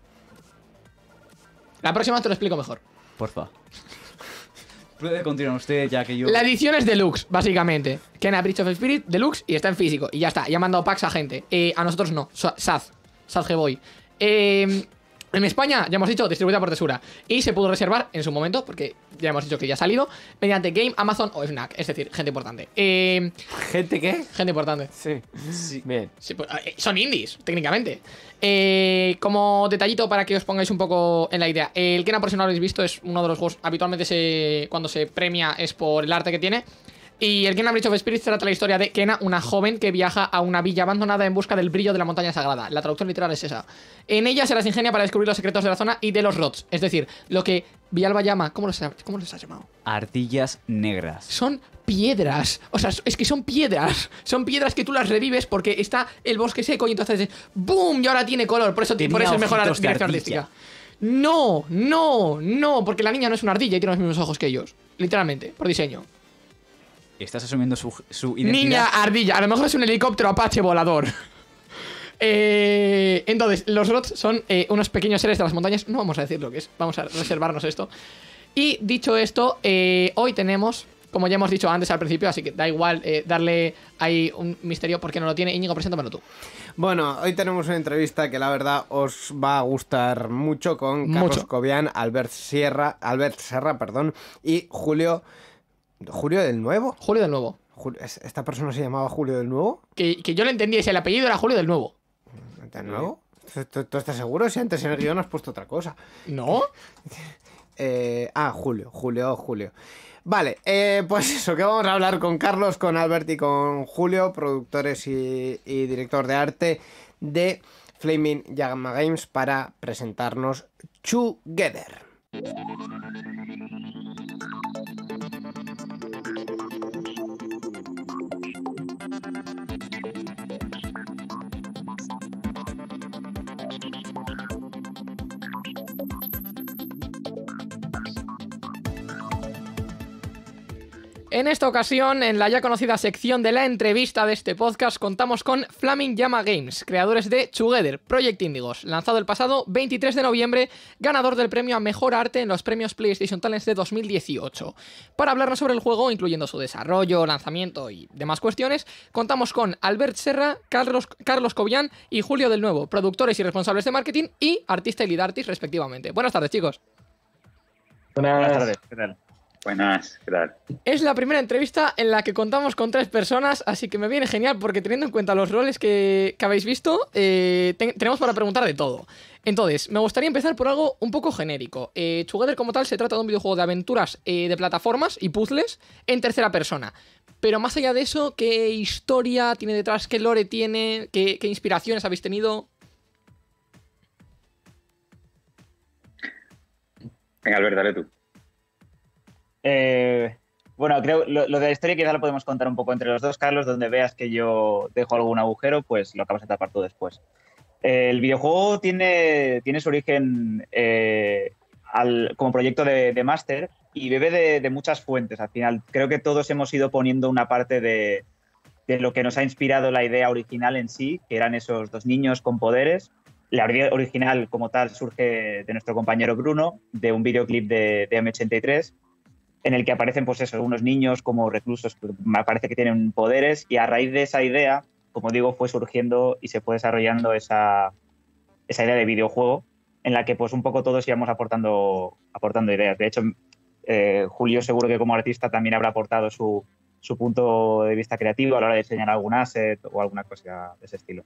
La próxima te lo explico mejor. Porfa. Puede continuar usted, ya que yo... La edición es deluxe, básicamente. Kena Bridge of Spirit, deluxe, y está en físico. Y ya está, ya han mandado packs a gente. A nosotros no, Saz G-Boy. En España, ya hemos dicho, distribuida por Tesura. Y se pudo reservar en su momento, porque ya hemos dicho que ya ha salido, mediante Game, Amazon o Fnac. Es decir, gente importante. ¿Gente qué? Gente importante. Sí. Bien. Sí, pues, son indies, técnicamente. Como detallito para que os pongáis un poco en la idea. El Kena, por si no lo habéis visto, es uno de los juegos habitualmente cuando se premia es por el arte que tiene. Y el Kena Bridge of Spirits trata la historia de Kena, una joven que viaja a una villa abandonada en busca del brillo de la montaña sagrada. La traducción literal es esa. En ella se las ingenia para descubrir los secretos de la zona y de los rots. Es decir, lo que Villalba llama... ¿Cómo los has llamado? Ardillas negras. Son piedras. O sea, es que son piedras. Son piedras que tú las revives porque está el bosque seco y entonces ¡boom! Y ahora tiene color. Por eso es mejor ojitos de dirección ardilla. artística. No, porque la niña no es una ardilla y tiene los mismos ojos que ellos. Literalmente, por diseño. Estás asumiendo su identidad. Niña ardilla, a lo mejor es un helicóptero Apache volador. Entonces, los rots son unos pequeños seres de las montañas. No vamos a decir lo que es, vamos a reservarnos esto. Y dicho esto, hoy tenemos, como ya hemos dicho antes al principio, así que da igual darle ahí un misterio porque no lo tiene. Íñigo, preséntamelo tú. Bueno, hoy tenemos una entrevista que la verdad os va a gustar mucho con Carlos Cobian, Albert Serra, y Julio del Nuevo. Julio del Nuevo. ¿Esta persona se llamaba Julio del Nuevo? Que yo lo entendía, si el apellido era Julio del Nuevo. ¿Del Nuevo? ¿Tú estás seguro? Si antes en el guión has puesto otra cosa. ¿No? Julio. Vale, pues eso, que vamos a hablar con Carlos, con Albert y con Julio, productores y director de arte de Flaming Llama Games, para presentarnos Together. En esta ocasión, en la ya conocida sección de la entrevista de este podcast, contamos con Flaming Llama Games, creadores de Together, Project Indigos, lanzado el pasado 23 de noviembre, ganador del premio a Mejor Arte en los premios PlayStation Talents de 2018. Para hablarnos sobre el juego, incluyendo su desarrollo, lanzamiento y demás cuestiones, contamos con Albert Serra, Carlos Cobian y Julio del Nuevo, productores y responsables de marketing y artista y lead artist respectivamente. Buenas tardes, chicos. Buenas tardes, ¿qué tal? Buenas, ¿qué tal? Es la primera entrevista en la que contamos con 3 personas, así que me viene genial porque teniendo en cuenta los roles que habéis visto, tenemos para preguntar de todo. Entonces, me gustaría empezar por algo un poco genérico. Together como tal se trata de un videojuego de aventuras de plataformas y puzzles en tercera persona. Pero más allá de eso, ¿qué historia tiene detrás? ¿Qué lore tiene? ¿Qué inspiraciones habéis tenido? Venga, Albert, dale tú. Bueno, creo lo de la historia quizá lo podemos contar un poco entre los dos, Carlos, donde veas que yo dejo algún agujero, pues lo acabas de tapar tú después. El videojuego tiene su origen como proyecto de máster y bebe de muchas fuentes. Al final, creo que todos hemos ido poniendo una parte de lo que nos ha inspirado la idea original en sí, que eran esos 2 niños con poderes. La idea original como tal surge de nuestro compañero Bruno, de un videoclip de M83, en el que aparecen pues eso, unos niños como reclusos que me parece que tienen poderes, y a raíz de esa idea, como digo, fue surgiendo y se fue desarrollando esa idea de videojuego en la que pues un poco todos íbamos aportando ideas. De hecho, Julio seguro que como artista también habrá aportado su punto de vista creativo a la hora de diseñar algún asset o alguna cosa de ese estilo.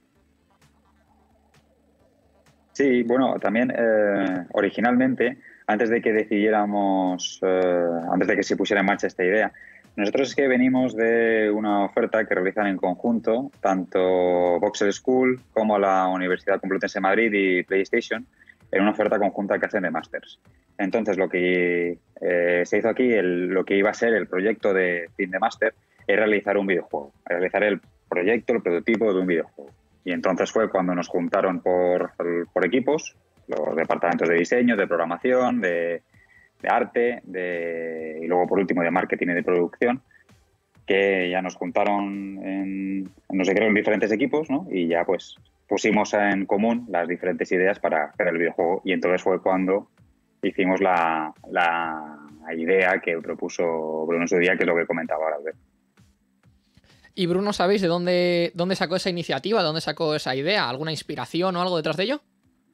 Sí, bueno, también originalmente, antes de que decidiéramos, antes de que se pusiera en marcha esta idea, nosotros es que venimos de una oferta que realizan en conjunto tanto Voxel School como la Universidad Complutense de Madrid y PlayStation, en una oferta conjunta que hacen de Masters. Entonces, lo que se hizo aquí, lo que iba a ser el proyecto de fin de máster, es realizar un videojuego, realizar el proyecto, el prototipo de un videojuego. Y entonces fue cuando nos juntaron por equipos, los departamentos de diseño, de programación, de arte, y luego por último de marketing y de producción, que ya nos juntaron no sé, creo, en diferentes equipos, ¿no? Y ya pues pusimos en común las diferentes ideas para hacer el videojuego, y entonces fue cuando hicimos la idea que propuso Bruno en su día, que es lo que comentaba ahora. Y Bruno, ¿sabéis de dónde sacó esa iniciativa? ¿De dónde sacó esa idea? ¿Alguna inspiración o algo detrás de ello?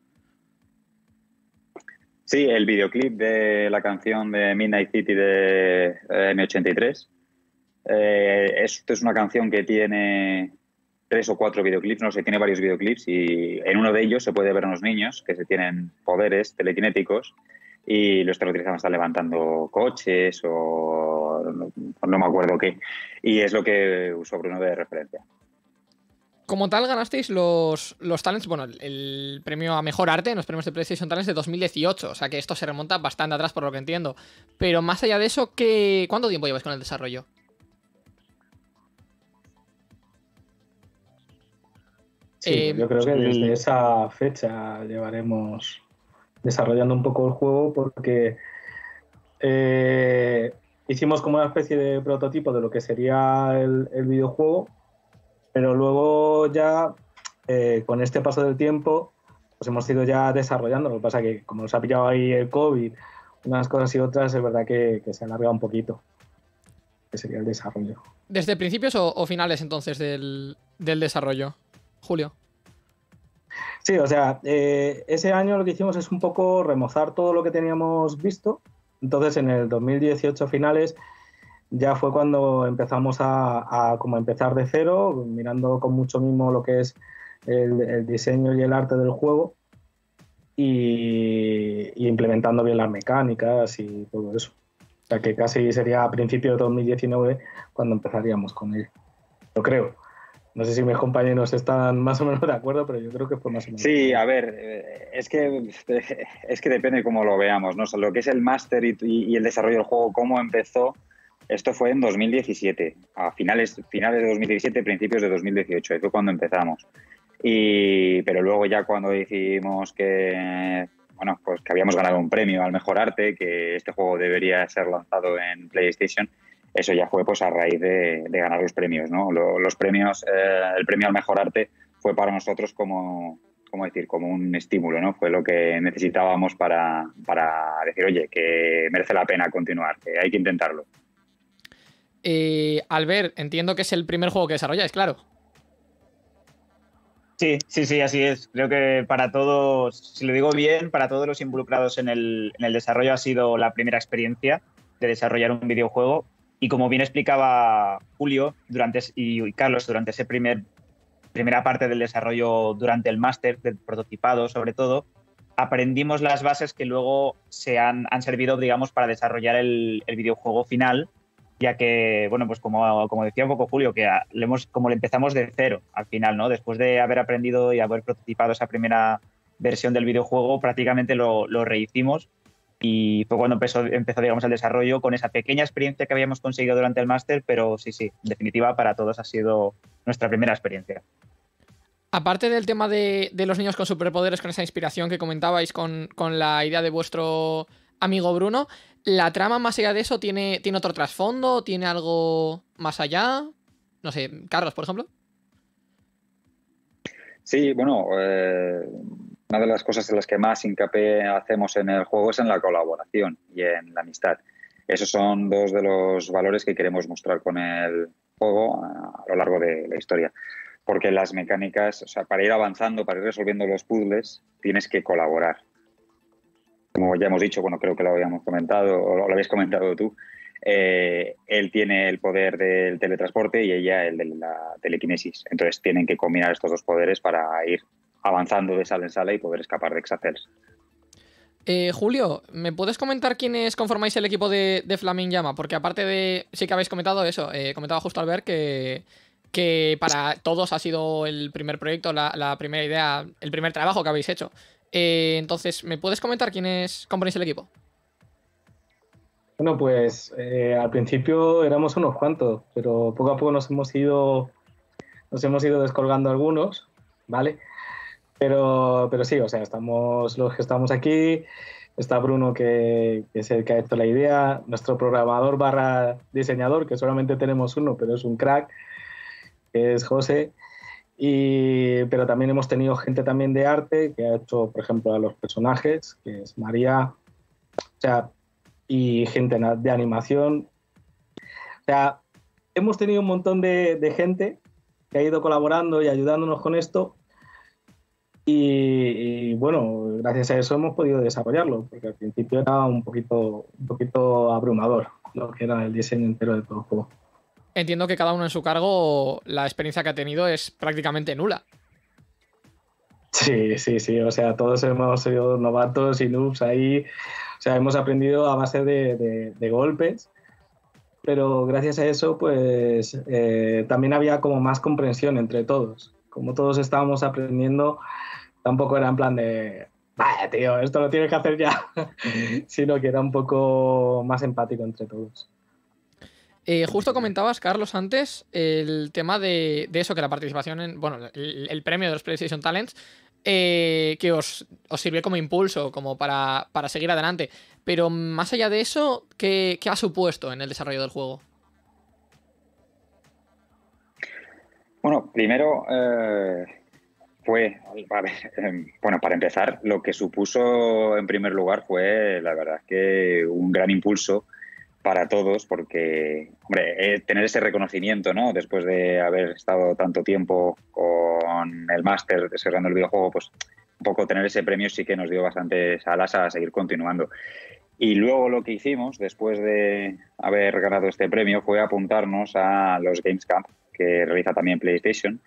Sí, el videoclip de la canción de Midnight City de M83. Esto es una canción que tiene 3 o 4 videoclips, no sé, tiene varios videoclips, y en uno de ellos se puede ver a unos niños que se tienen poderes telequinéticos y los utilizan, están levantando coches o no me acuerdo qué, y es lo que usó Bruno de referencia. Como tal, ganasteis los Talents, bueno, el premio a Mejor Arte en los premios de PlayStation Talents de 2018, o sea que esto se remonta bastante atrás por lo que entiendo. Pero más allá de eso, ¿cuánto tiempo lleváis con el desarrollo? Sí, yo creo que desde esa fecha llevaremos desarrollando un poco el juego, porque hicimos como una especie de prototipo de lo que sería el videojuego, pero luego ya con este paso del tiempo pues hemos ido ya desarrollando. Lo que pasa que como nos ha pillado ahí el COVID, unas cosas y otras, es verdad que se alarga un poquito, que sería el desarrollo. ¿Desde principios o finales entonces del desarrollo, Julio? Sí, o sea, ese año lo que hicimos es un poco remozar todo lo que teníamos visto. Entonces, en el 2018 finales ya fue cuando empezamos a como empezar de cero, mirando con mucho mimo lo que es el diseño y el arte del juego, y implementando bien las mecánicas y todo eso. O sea, que casi sería a principios de 2019 cuando empezaríamos con él. Yo creo. No sé si mis compañeros están más o menos de acuerdo, pero yo creo que fue más o menos. Sí, a ver, es que depende cómo lo veamos, ¿no? O sea, lo que es el máster y el desarrollo del juego, cómo empezó, esto fue en 2017, a finales de 2017, principios de 2018, ahí fue cuando empezamos. Pero luego ya cuando decidimos que, bueno, pues que habíamos ganado un premio al mejor arte, que este juego debería ser lanzado en PlayStation, eso ya fue pues a raíz de ganar los premios, ¿no? Los premios, el premio al mejor arte fue para nosotros como un estímulo, ¿no? Fue lo que necesitábamos para decir, oye, que merece la pena continuar, que hay que intentarlo. Albert, entiendo que es el primer juego que desarrolláis, claro. Sí, así es. Creo que para todos, si lo digo bien, para todos los involucrados en el desarrollo ha sido la primera experiencia de desarrollar un videojuego. Y como bien explicaba Julio y Carlos durante esa primera parte del desarrollo, durante el máster del prototipado sobre todo, aprendimos las bases que luego han servido, digamos, para desarrollar el videojuego final, ya que, bueno, pues como decía un poco Julio, que como le empezamos de cero al final, ¿no? Después de haber aprendido y haber prototipado esa primera versión del videojuego, prácticamente lo rehicimos. Y fue cuando empezó, digamos, el desarrollo con esa pequeña experiencia que habíamos conseguido durante el máster, pero sí, en definitiva, para todos ha sido nuestra primera experiencia. Aparte del tema de los niños con superpoderes, con esa inspiración que comentabais con la idea de vuestro amigo Bruno, ¿la trama más allá de eso tiene otro trasfondo? ¿Tiene algo más allá? No sé, Carlos, por ejemplo. Sí, bueno, una de las cosas en las que más hincapié hacemos en el juego es en la colaboración y en la amistad. Esos son dos de los valores que queremos mostrar con el juego a lo largo de la historia. Porque las mecánicas, o sea, para ir avanzando, para ir resolviendo los puzzles, tienes que colaborar. Como ya hemos dicho, bueno, creo que lo habíamos comentado, o lo habéis comentado tú, él tiene el poder del teletransporte y ella el de la telequinesis. Entonces tienen que combinar estos dos poderes para ir avanzando de sala en sala y poder escapar de Exacels. Julio, ¿me puedes comentar quiénes conformáis el equipo de Flaming Llama? Porque aparte de... Sí que habéis comentado eso, comentaba justo Albert que para todos ha sido el primer proyecto, la primera idea, el primer trabajo que habéis hecho. Entonces, ¿me puedes comentar quiénes componéis el equipo? Bueno, pues al principio éramos unos cuantos, pero poco a poco nos hemos ido descolgando algunos, ¿vale? Pero sí, o sea, estamos los que estamos aquí, Está Bruno, que es el que ha hecho la idea, nuestro programador / diseñador, que solamente tenemos uno, pero es un crack, que es José. Pero también hemos tenido gente también de arte que ha hecho, por ejemplo, a los personajes, que es María, o sea, y gente de animación. O sea, hemos tenido un montón de gente que ha ido colaborando y ayudándonos con esto. Y bueno, gracias a eso hemos podido desarrollarlo, porque al principio era un poquito abrumador lo que era el diseño entero de todo el juego. Entiendo que cada uno en su cargo, la experiencia que ha tenido es prácticamente nula. Sí, o sea, todos hemos sido novatos y noobs ahí, o sea, hemos aprendido a base de golpes, pero gracias a eso, pues también había como más comprensión entre todos. Como todos estábamos aprendiendo, tampoco era en plan de, vaya tío, esto lo tienes que hacer ya, sino que era un poco más empático entre todos. Justo comentabas, Carlos, antes el tema de eso, que la participación en, bueno, el premio de los PlayStation Talents, que os sirvió como impulso, como para seguir adelante. Pero más allá de eso, ¿qué ha supuesto en el desarrollo del juego? Bueno, primero fue, a ver, bueno, para empezar, lo que supuso en primer lugar fue, la verdad, que un gran impulso para todos, porque, hombre, tener ese reconocimiento, ¿no? Después de haber estado tanto tiempo con el máster desarrollando el videojuego, pues un poco tener ese premio sí que nos dio bastantes alas a seguir continuando. Y luego lo que hicimos, después de haber ganado este premio, fue apuntarnos a los Games Camp, que realiza también PlayStation.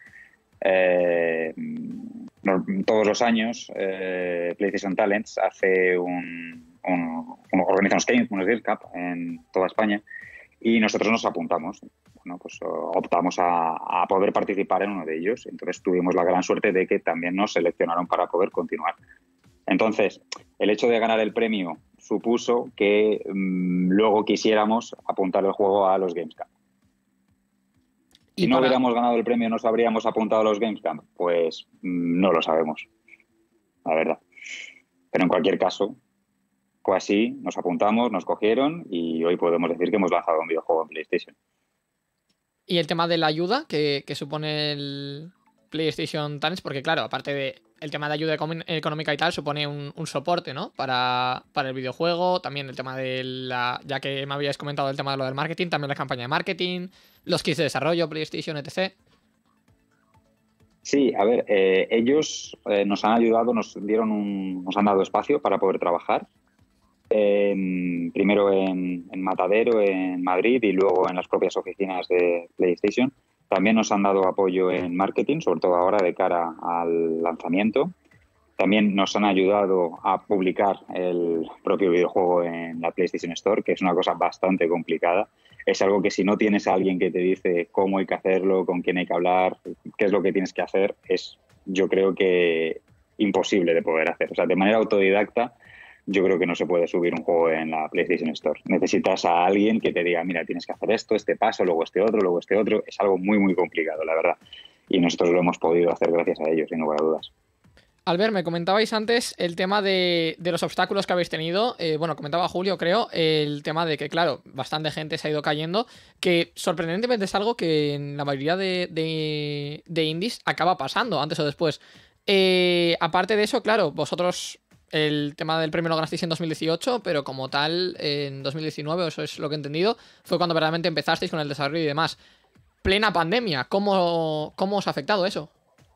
Todos los años, PlayStation Talents hace organiza unos Games Camp en toda España y nosotros nos apuntamos. Bueno, pues optamos a poder participar en uno de ellos. Entonces tuvimos la gran suerte de que también nos seleccionaron para poder continuar. Entonces, el hecho de ganar el premio supuso que luego quisiéramos apuntar el juego a los Games Camp. Si no hubiéramos ganado el premio, ¿nos habríamos apuntado a los Games Camp? Pues no lo sabemos, la verdad. Pero en cualquier caso, fue así, nos apuntamos, nos cogieron y hoy podemos decir que hemos lanzado un videojuego en PlayStation. Y el tema de la ayuda que supone el PlayStation Talents, porque claro, aparte de el tema de ayuda económica y tal, supone un soporte, ¿no? Para el videojuego, también el tema de ya que me habíais comentado el tema de lo del marketing, también la campaña de marketing, los kits de desarrollo, PlayStation, etc. Sí, a ver, ellos nos han ayudado, nos han dado espacio para poder trabajar. Primero en Matadero, en Madrid, y luego en las propias oficinas de PlayStation. También nos han dado apoyo en marketing, sobre todo ahora de cara al lanzamiento. También nos han ayudado a publicar el propio videojuego en la PlayStation Store, que es una cosa bastante complicada. Es algo que si no tienes a alguien que te dice cómo hay que hacerlo, con quién hay que hablar, qué es lo que tienes que hacer, es, yo creo que imposible de poder hacer. O sea, de manera autodidacta, yo creo que no se puede subir un juego en la PlayStation Store. Necesitas a alguien que te diga, mira, tienes que hacer esto, este paso, luego este otro, luego este otro. Es algo muy, muy complicado, la verdad. Y nosotros lo hemos podido hacer gracias a ellos, sin lugar a dudas. Albert, me comentabais antes el tema de los obstáculos que habéis tenido. Bueno, comentaba Julio, creo, el tema de que, claro, bastante gente se ha ido cayendo, que sorprendentemente es algo que en la mayoría de indies acaba pasando, antes o después. Aparte de eso, claro, vosotros el tema del premio lo ganasteis en 2018, pero como tal, en 2019, eso es lo que he entendido, fue cuando verdaderamente empezasteis con el desarrollo y demás. Plena pandemia, ¿cómo os ha afectado eso?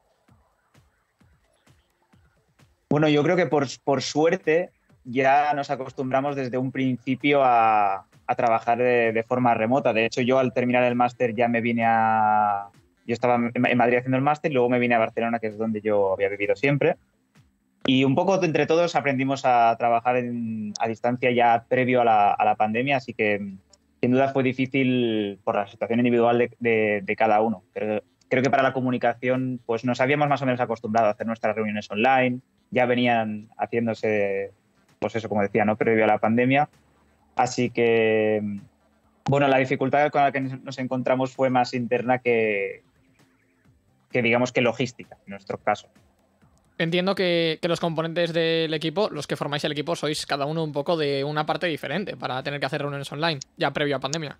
Bueno, yo creo que por suerte ya nos acostumbramos desde un principio a trabajar de forma remota. De hecho, yo al terminar el máster ya me vine Yo estaba en Madrid haciendo el máster y luego me vine a Barcelona, que es donde yo había vivido siempre. Y un poco entre todos aprendimos a trabajar a distancia ya previo a la pandemia, así que sin duda fue difícil por la situación individual de cada uno. Pero creo que para la comunicación pues nos habíamos más o menos acostumbrado a hacer nuestras reuniones online, ya venían haciéndose, pues eso, como decía, ¿no? Previo a la pandemia. Así que, bueno, la dificultad con la que nos encontramos fue más interna que digamos que logística, en nuestro caso. entiendo que los componentes del equipo, los que formáis el equipo, sois cada uno un poco de una parte diferente para tener que hacer reuniones online, ya previo a pandemia.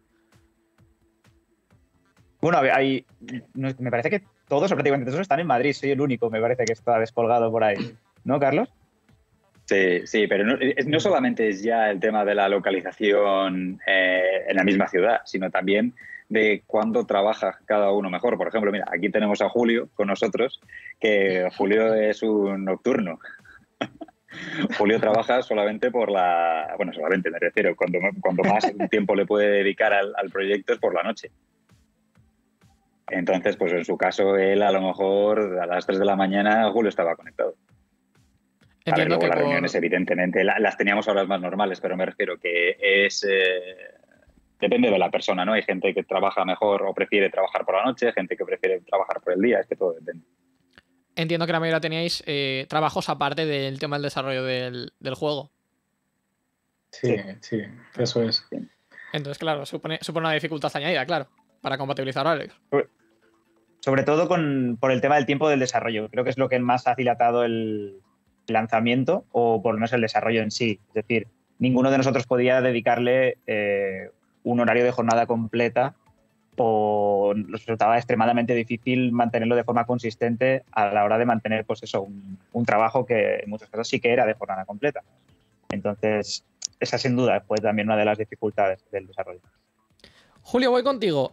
Bueno, me parece que todos o prácticamente todos están en Madrid. Soy el único, me parece, que está descolgado por ahí. ¿No, Carlos? Sí, pero no solamente es ya el tema de la localización en la misma ciudad, sino también de cuándo trabaja cada uno mejor. Por ejemplo, mira, aquí tenemos a Julio con nosotros, que Julio es un nocturno. Julio trabaja solamente bueno, solamente me refiero, cuando más tiempo le puede dedicar al proyecto es por la noche. Entonces, pues en su caso, él a lo mejor a las 3 de la mañana Julio estaba conectado. Entiendo luego que las reuniones, evidentemente, las teníamos a horas más normales, pero me refiero que depende de la persona, ¿no? Hay gente que trabaja mejor o prefiere trabajar por la noche, gente que prefiere trabajar por el día, es que todo depende. Entiendo que la mayoría teníais trabajos aparte del tema del desarrollo del juego. Sí, eso es. Entonces, claro, supone una dificultad añadida, claro, para compatibilizar horarios. Sobre todo por el tema del tiempo del desarrollo. Creo que es lo que más ha dilatado el lanzamiento, o por lo menos el desarrollo en sí. Es decir, ninguno de nosotros podía dedicarle un horario de jornada completa, o nos resultaba extremadamente difícil mantenerlo de forma consistente a la hora de mantener, pues eso, un trabajo que en muchos casos sí que era de jornada completa. Entonces, esa sin duda fue también una de las dificultades del desarrollo. Julio, voy contigo.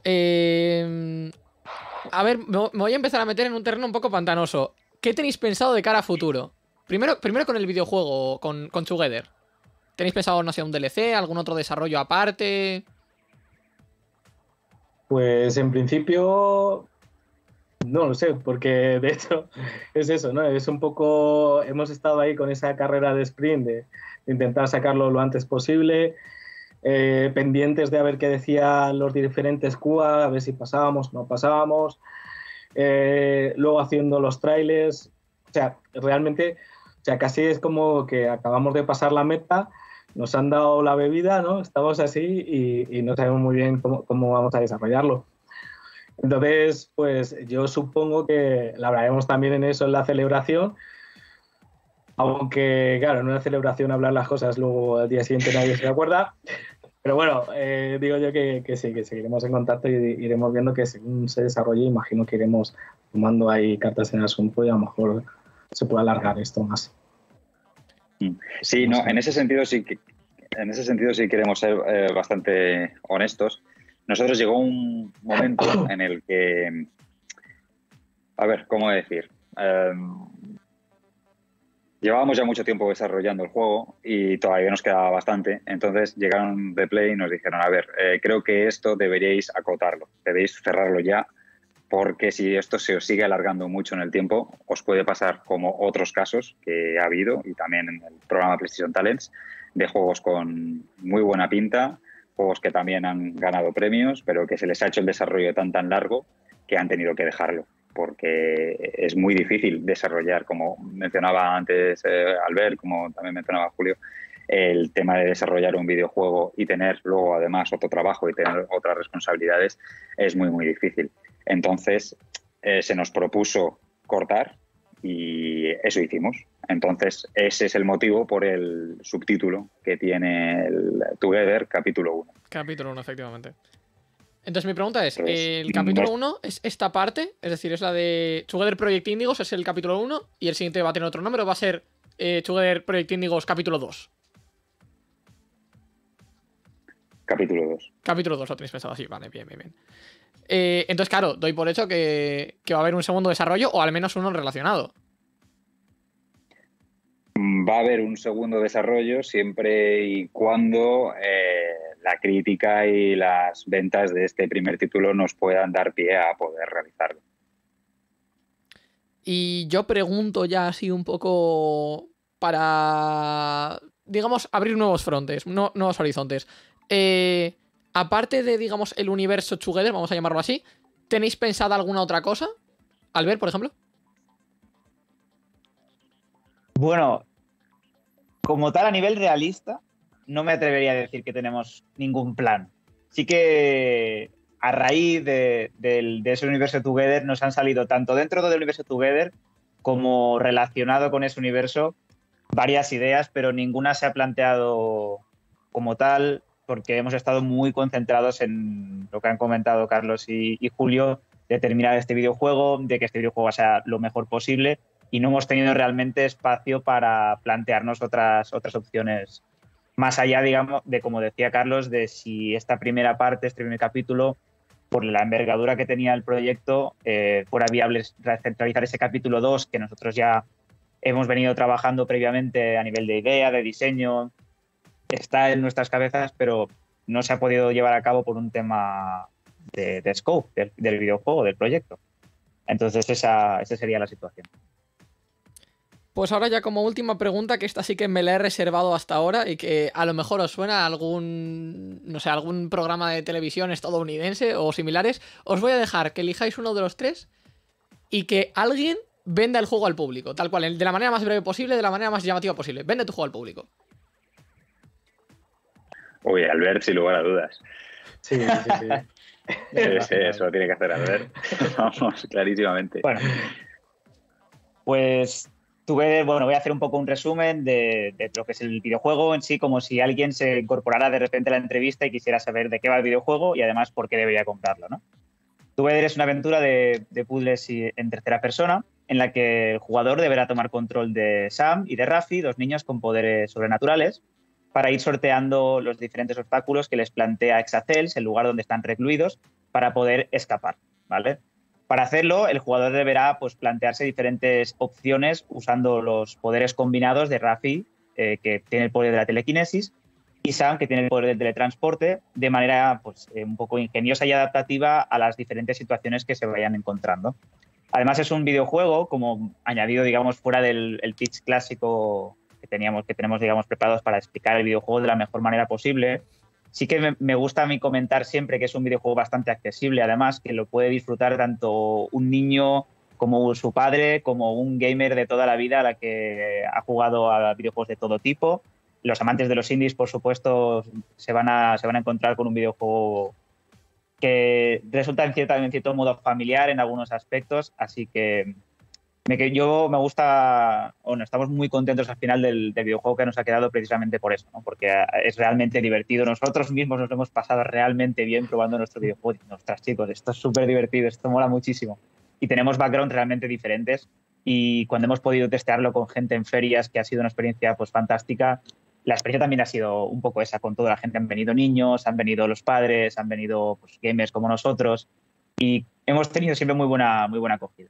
A ver, me voy a empezar a meter en un terreno un poco pantanoso. ¿Qué tenéis pensado de cara a futuro? Primero con el videojuego, con Together. ¿Tenéis pensado, no sé, un DLC, algún otro desarrollo aparte? Pues en principio no lo sé, porque de hecho es eso, ¿no? Es un poco, hemos estado ahí con esa carrera de sprint de intentar sacarlo lo antes posible, pendientes de a ver qué decían los diferentes QA, a ver si pasábamos o no pasábamos, luego haciendo los trailers, o sea, realmente, o sea, casi es como que acabamos de pasar la meta, nos han dado la bebida, ¿no? Estamos así y no sabemos muy bien cómo vamos a desarrollarlo. Entonces, pues yo supongo que la hablaremos también en eso, en la celebración, aunque, claro, en una celebración hablar las cosas, luego al día siguiente nadie se acuerda. Pero bueno, digo yo que sí, que seguiremos en contacto y iremos viendo que según se desarrolle, imagino que iremos tomando ahí cartas en el asunto y a lo mejor se puede alargar esto más. Sí, no, en ese sentido sí queremos ser bastante honestos. Nosotros llegó un momento en el que, a ver, ¿cómo decir? Llevábamos ya mucho tiempo desarrollando el juego y todavía nos quedaba bastante. Entonces llegaron de Play y nos dijeron, a ver, creo que esto deberíais acotarlo, debéis cerrarlo ya, porque si esto se os sigue alargando mucho en el tiempo, os puede pasar como otros casos que ha habido, y también en el programa PlayStation Talents, de juegos con muy buena pinta, juegos que también han ganado premios, pero que se les ha hecho el desarrollo tan largo que han tenido que dejarlo, porque es muy difícil desarrollar, como mencionaba antes Albert, como también mencionaba Julio, el tema de desarrollar un videojuego y tener luego además otro trabajo y tener otras responsabilidades es muy difícil. Entonces se nos propuso cortar y eso hicimos. Entonces ese es el motivo por el subtítulo que tiene el Together capítulo 1. Capítulo 1, efectivamente. Entonces mi pregunta es, ¿el capítulo 1 es esta parte? Es decir, es la de Together Project Indigos, es el capítulo 1, y el siguiente va a tener otro nombre, o va a ser Together Project Indigos capítulo 2. Capítulo 2. Capítulo 2 lo tenéis pensado así, vale, bien. Entonces, claro, doy por hecho que va a haber un segundo desarrollo, o al menos uno relacionado. Va a haber un segundo desarrollo siempre y cuando la crítica y las ventas de este primer título nos puedan dar pie a poder realizarlo. Y yo pregunto ya así un poco para, digamos, abrir nuevos frontes, nuevos horizontes. Aparte de, digamos, el universo Together, vamos a llamarlo así, ¿tenéis pensada alguna otra cosa? Albert, por ejemplo. Bueno, como tal, a nivel realista, no me atrevería a decir que tenemos ningún plan. Sí que a raíz de ese universo Together nos han salido, tanto dentro del universo Together como relacionado con ese universo varias ideas, pero ninguna se ha planteado como tal, porque hemos estado muy concentrados en lo que han comentado Carlos y Julio, de terminar este videojuego, de que este videojuego sea lo mejor posible, y no hemos tenido realmente espacio para plantearnos otras opciones más allá, digamos, de, como decía Carlos, de si esta primera parte, este primer capítulo, por la envergadura que tenía el proyecto, fuera viable realizar ese capítulo 2 que nosotros ya hemos venido trabajando previamente a nivel de idea, de diseño, está en nuestras cabezas, pero no se ha podido llevar a cabo por un tema de scope del videojuego, del proyecto. Entonces esa sería la situación. Pues ahora ya como última pregunta, que esta sí que me la he reservado hasta ahora y que a lo mejor os suena a algún programa de televisión estadounidense o similares, os voy a dejar que elijáis uno de los tres y que alguien venda el juego al público, tal cual, de la manera más breve posible, de la manera más llamativa posible. Vende tu juego al público. Uy, Albert, sin lugar a dudas. Sí. Sí, eso lo tiene que hacer Albert. Vamos, clarísimamente. Bueno, pues voy a hacer un poco un resumen de lo que es el videojuego en sí, como si alguien se incorporara de repente a la entrevista y quisiera saber de qué va el videojuego y además por qué debería comprarlo, ¿no? Together es una aventura de puzzles en tercera persona en la que el jugador deberá tomar control de Sam y de Rafi, dos niños con poderes sobrenaturales, para ir sorteando los diferentes obstáculos que les plantea Exacels, el lugar donde están recluidos, para poder escapar, ¿vale? Para hacerlo, el jugador deberá plantearse diferentes opciones usando los poderes combinados de Rafi, que tiene el poder de la telequinesis, y Sam, que tiene el poder del teletransporte, de manera un poco ingeniosa y adaptativa a las diferentes situaciones que se vayan encontrando. Además, es un videojuego, como añadido, digamos, fuera del pitch clásico que tenemos, digamos, preparados para explicar el videojuego de la mejor manera posible. Sí que me gusta a mí comentar siempre que es un videojuego bastante accesible, además, que lo puede disfrutar tanto un niño como su padre, como un gamer de toda la vida a la que ha jugado a videojuegos de todo tipo. Los amantes de los indies, por supuesto, se van a encontrar con un videojuego que resulta en cierto modo familiar en algunos aspectos, así que estamos muy contentos al final del videojuego que nos ha quedado precisamente por eso, ¿no? Porque es realmente divertido. Nosotros mismos nos lo hemos pasado realmente bien probando nuestro videojuego. Ostras, chicos, esto es súper divertido, esto mola muchísimo. Y tenemos backgrounds realmente diferentes y cuando hemos podido testearlo con gente en ferias, que ha sido una experiencia fantástica, la experiencia también ha sido un poco esa con toda la gente. Han venido niños, han venido los padres, han venido gamers como nosotros y hemos tenido siempre muy buena acogida.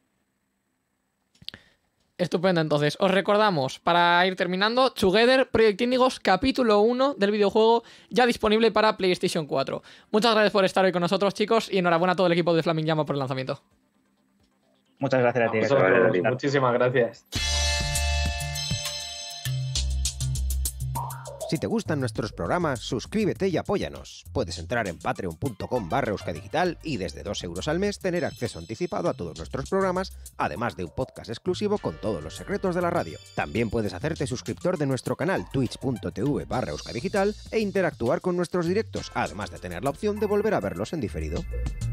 Estupendo, entonces. Os recordamos, para ir terminando, Together, Project Índigos, capítulo 1 del videojuego, ya disponible para PlayStation 4. Muchas gracias por estar hoy con nosotros, chicos, y enhorabuena a todo el equipo de Flaming Llama por el lanzamiento. Muchas gracias a ti. Muchísimas gracias. Si te gustan nuestros programas, suscríbete y apóyanos. Puedes entrar en patreon.com/euskadigital y desde 2 euros al mes tener acceso anticipado a todos nuestros programas, además de un podcast exclusivo con todos los secretos de la radio. También puedes hacerte suscriptor de nuestro canal twitch.tv/euskadigital e interactuar con nuestros directos, además de tener la opción de volver a verlos en diferido.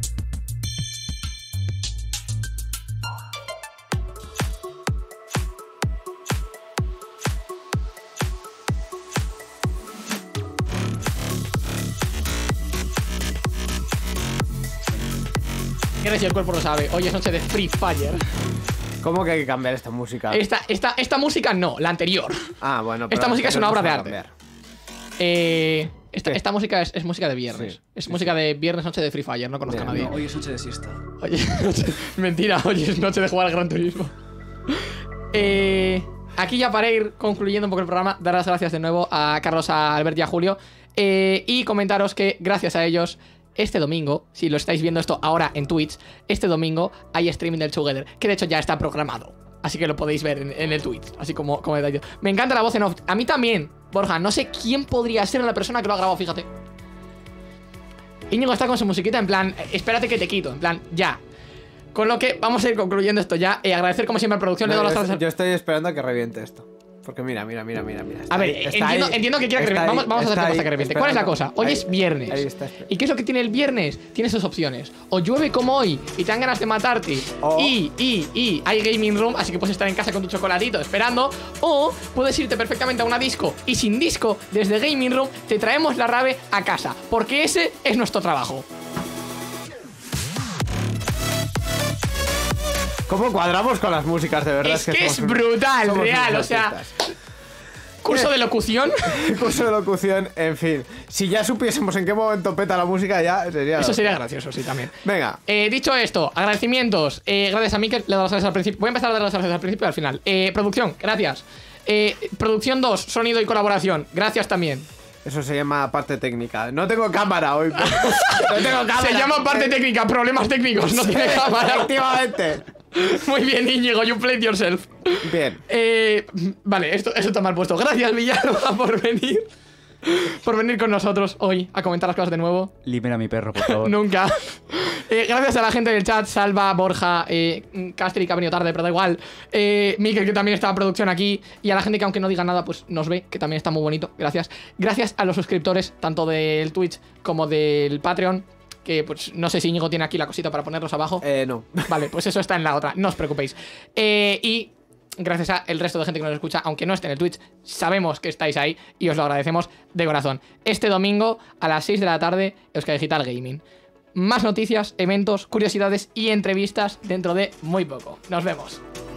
Qué si el cuerpo lo sabe. Hoy es noche de Free Fire. ¿Cómo que hay que cambiar esta música? Esta música no, la anterior. Ah, bueno. Esta música es una obra de arte. Cambiar. Esta música es música de viernes. Sí, es música de viernes, noche de Free Fire. No conozco a nadie. No, hoy es noche de siesta. Oye, mentira, hoy es noche de jugar al Gran Turismo. Aquí ya para ir concluyendo un poco el programa, dar las gracias de nuevo a Carlos, a Albert y a Julio. Y comentaros que gracias a ellos, este domingo, si lo estáis viendo esto ahora en Twitch, este domingo hay streaming del Together, que de hecho ya está programado. Así que lo podéis ver en el Twitch, así como detalle. Me encanta la voz en off. A mí también, Borja. No sé quién podría ser la persona que lo ha grabado, fíjate. Íñigo está con su musiquita en plan, espérate que te quito, en plan, ya. Con lo que vamos a ir concluyendo esto ya. Agradecer como siempre a la producción. No, yo estoy esperando a que reviente esto. Porque mira. A ver, entiendo que quiera que reviente. Vamos a hacer cosa que reviente. ¿Cuál es la cosa? Hoy es viernes. Ahí está. ¿Y qué es lo que tiene el viernes? Tienes dos opciones. O llueve como hoy y te dan ganas de matarte y hay gaming room, así que puedes estar en casa con tu chocolatito esperando. O puedes irte perfectamente a una disco y sin disco, desde gaming room, te traemos la rave a casa. Porque ese es nuestro trabajo. ¿Cómo cuadramos con las músicas, de verdad? Es que es brutal, somos real, unos o sea... artistas. Curso de locución. Curso de locución, en fin. Si ya supiésemos en qué momento peta la música, ya sería... Eso sería gracioso, sí, también. Venga. Dicho esto, agradecimientos. Gracias a Mikel, le doy las gracias al principio. Voy a empezar a dar las gracias al principio y al final. Producción, gracias. Producción 2, sonido y colaboración. Gracias también. Eso se llama parte técnica. No tengo cámara hoy. No tengo cámara. Se llama parte técnica, problemas técnicos, no tiene cámara. Efectivamente. Muy bien, Íñigo, you played yourself. Bien. Vale, esto está mal puesto. Gracias, Villalba, por venir. Por venir con nosotros hoy a comentar las cosas de nuevo. Libera a mi perro, por favor. Nunca. Gracias a la gente del chat, Salva, Borja, Castri, que ha venido tarde, pero da igual. Mikel, que también está en producción aquí. Y a la gente que aunque no diga nada, pues nos ve, que también está muy bonito. Gracias. Gracias a los suscriptores, tanto del Twitch como del Patreon. Que pues no sé si Íñigo tiene aquí la cosita para ponerlos abajo. No. Vale, pues eso está en la otra, no os preocupéis. Y gracias a el resto de gente que nos escucha, aunque no esté en el Twitch, sabemos que estáis ahí y os lo agradecemos de corazón. Este domingo a las 6 de la tarde, Euskadi Digital Gaming. Más noticias, eventos, curiosidades y entrevistas dentro de muy poco. Nos vemos.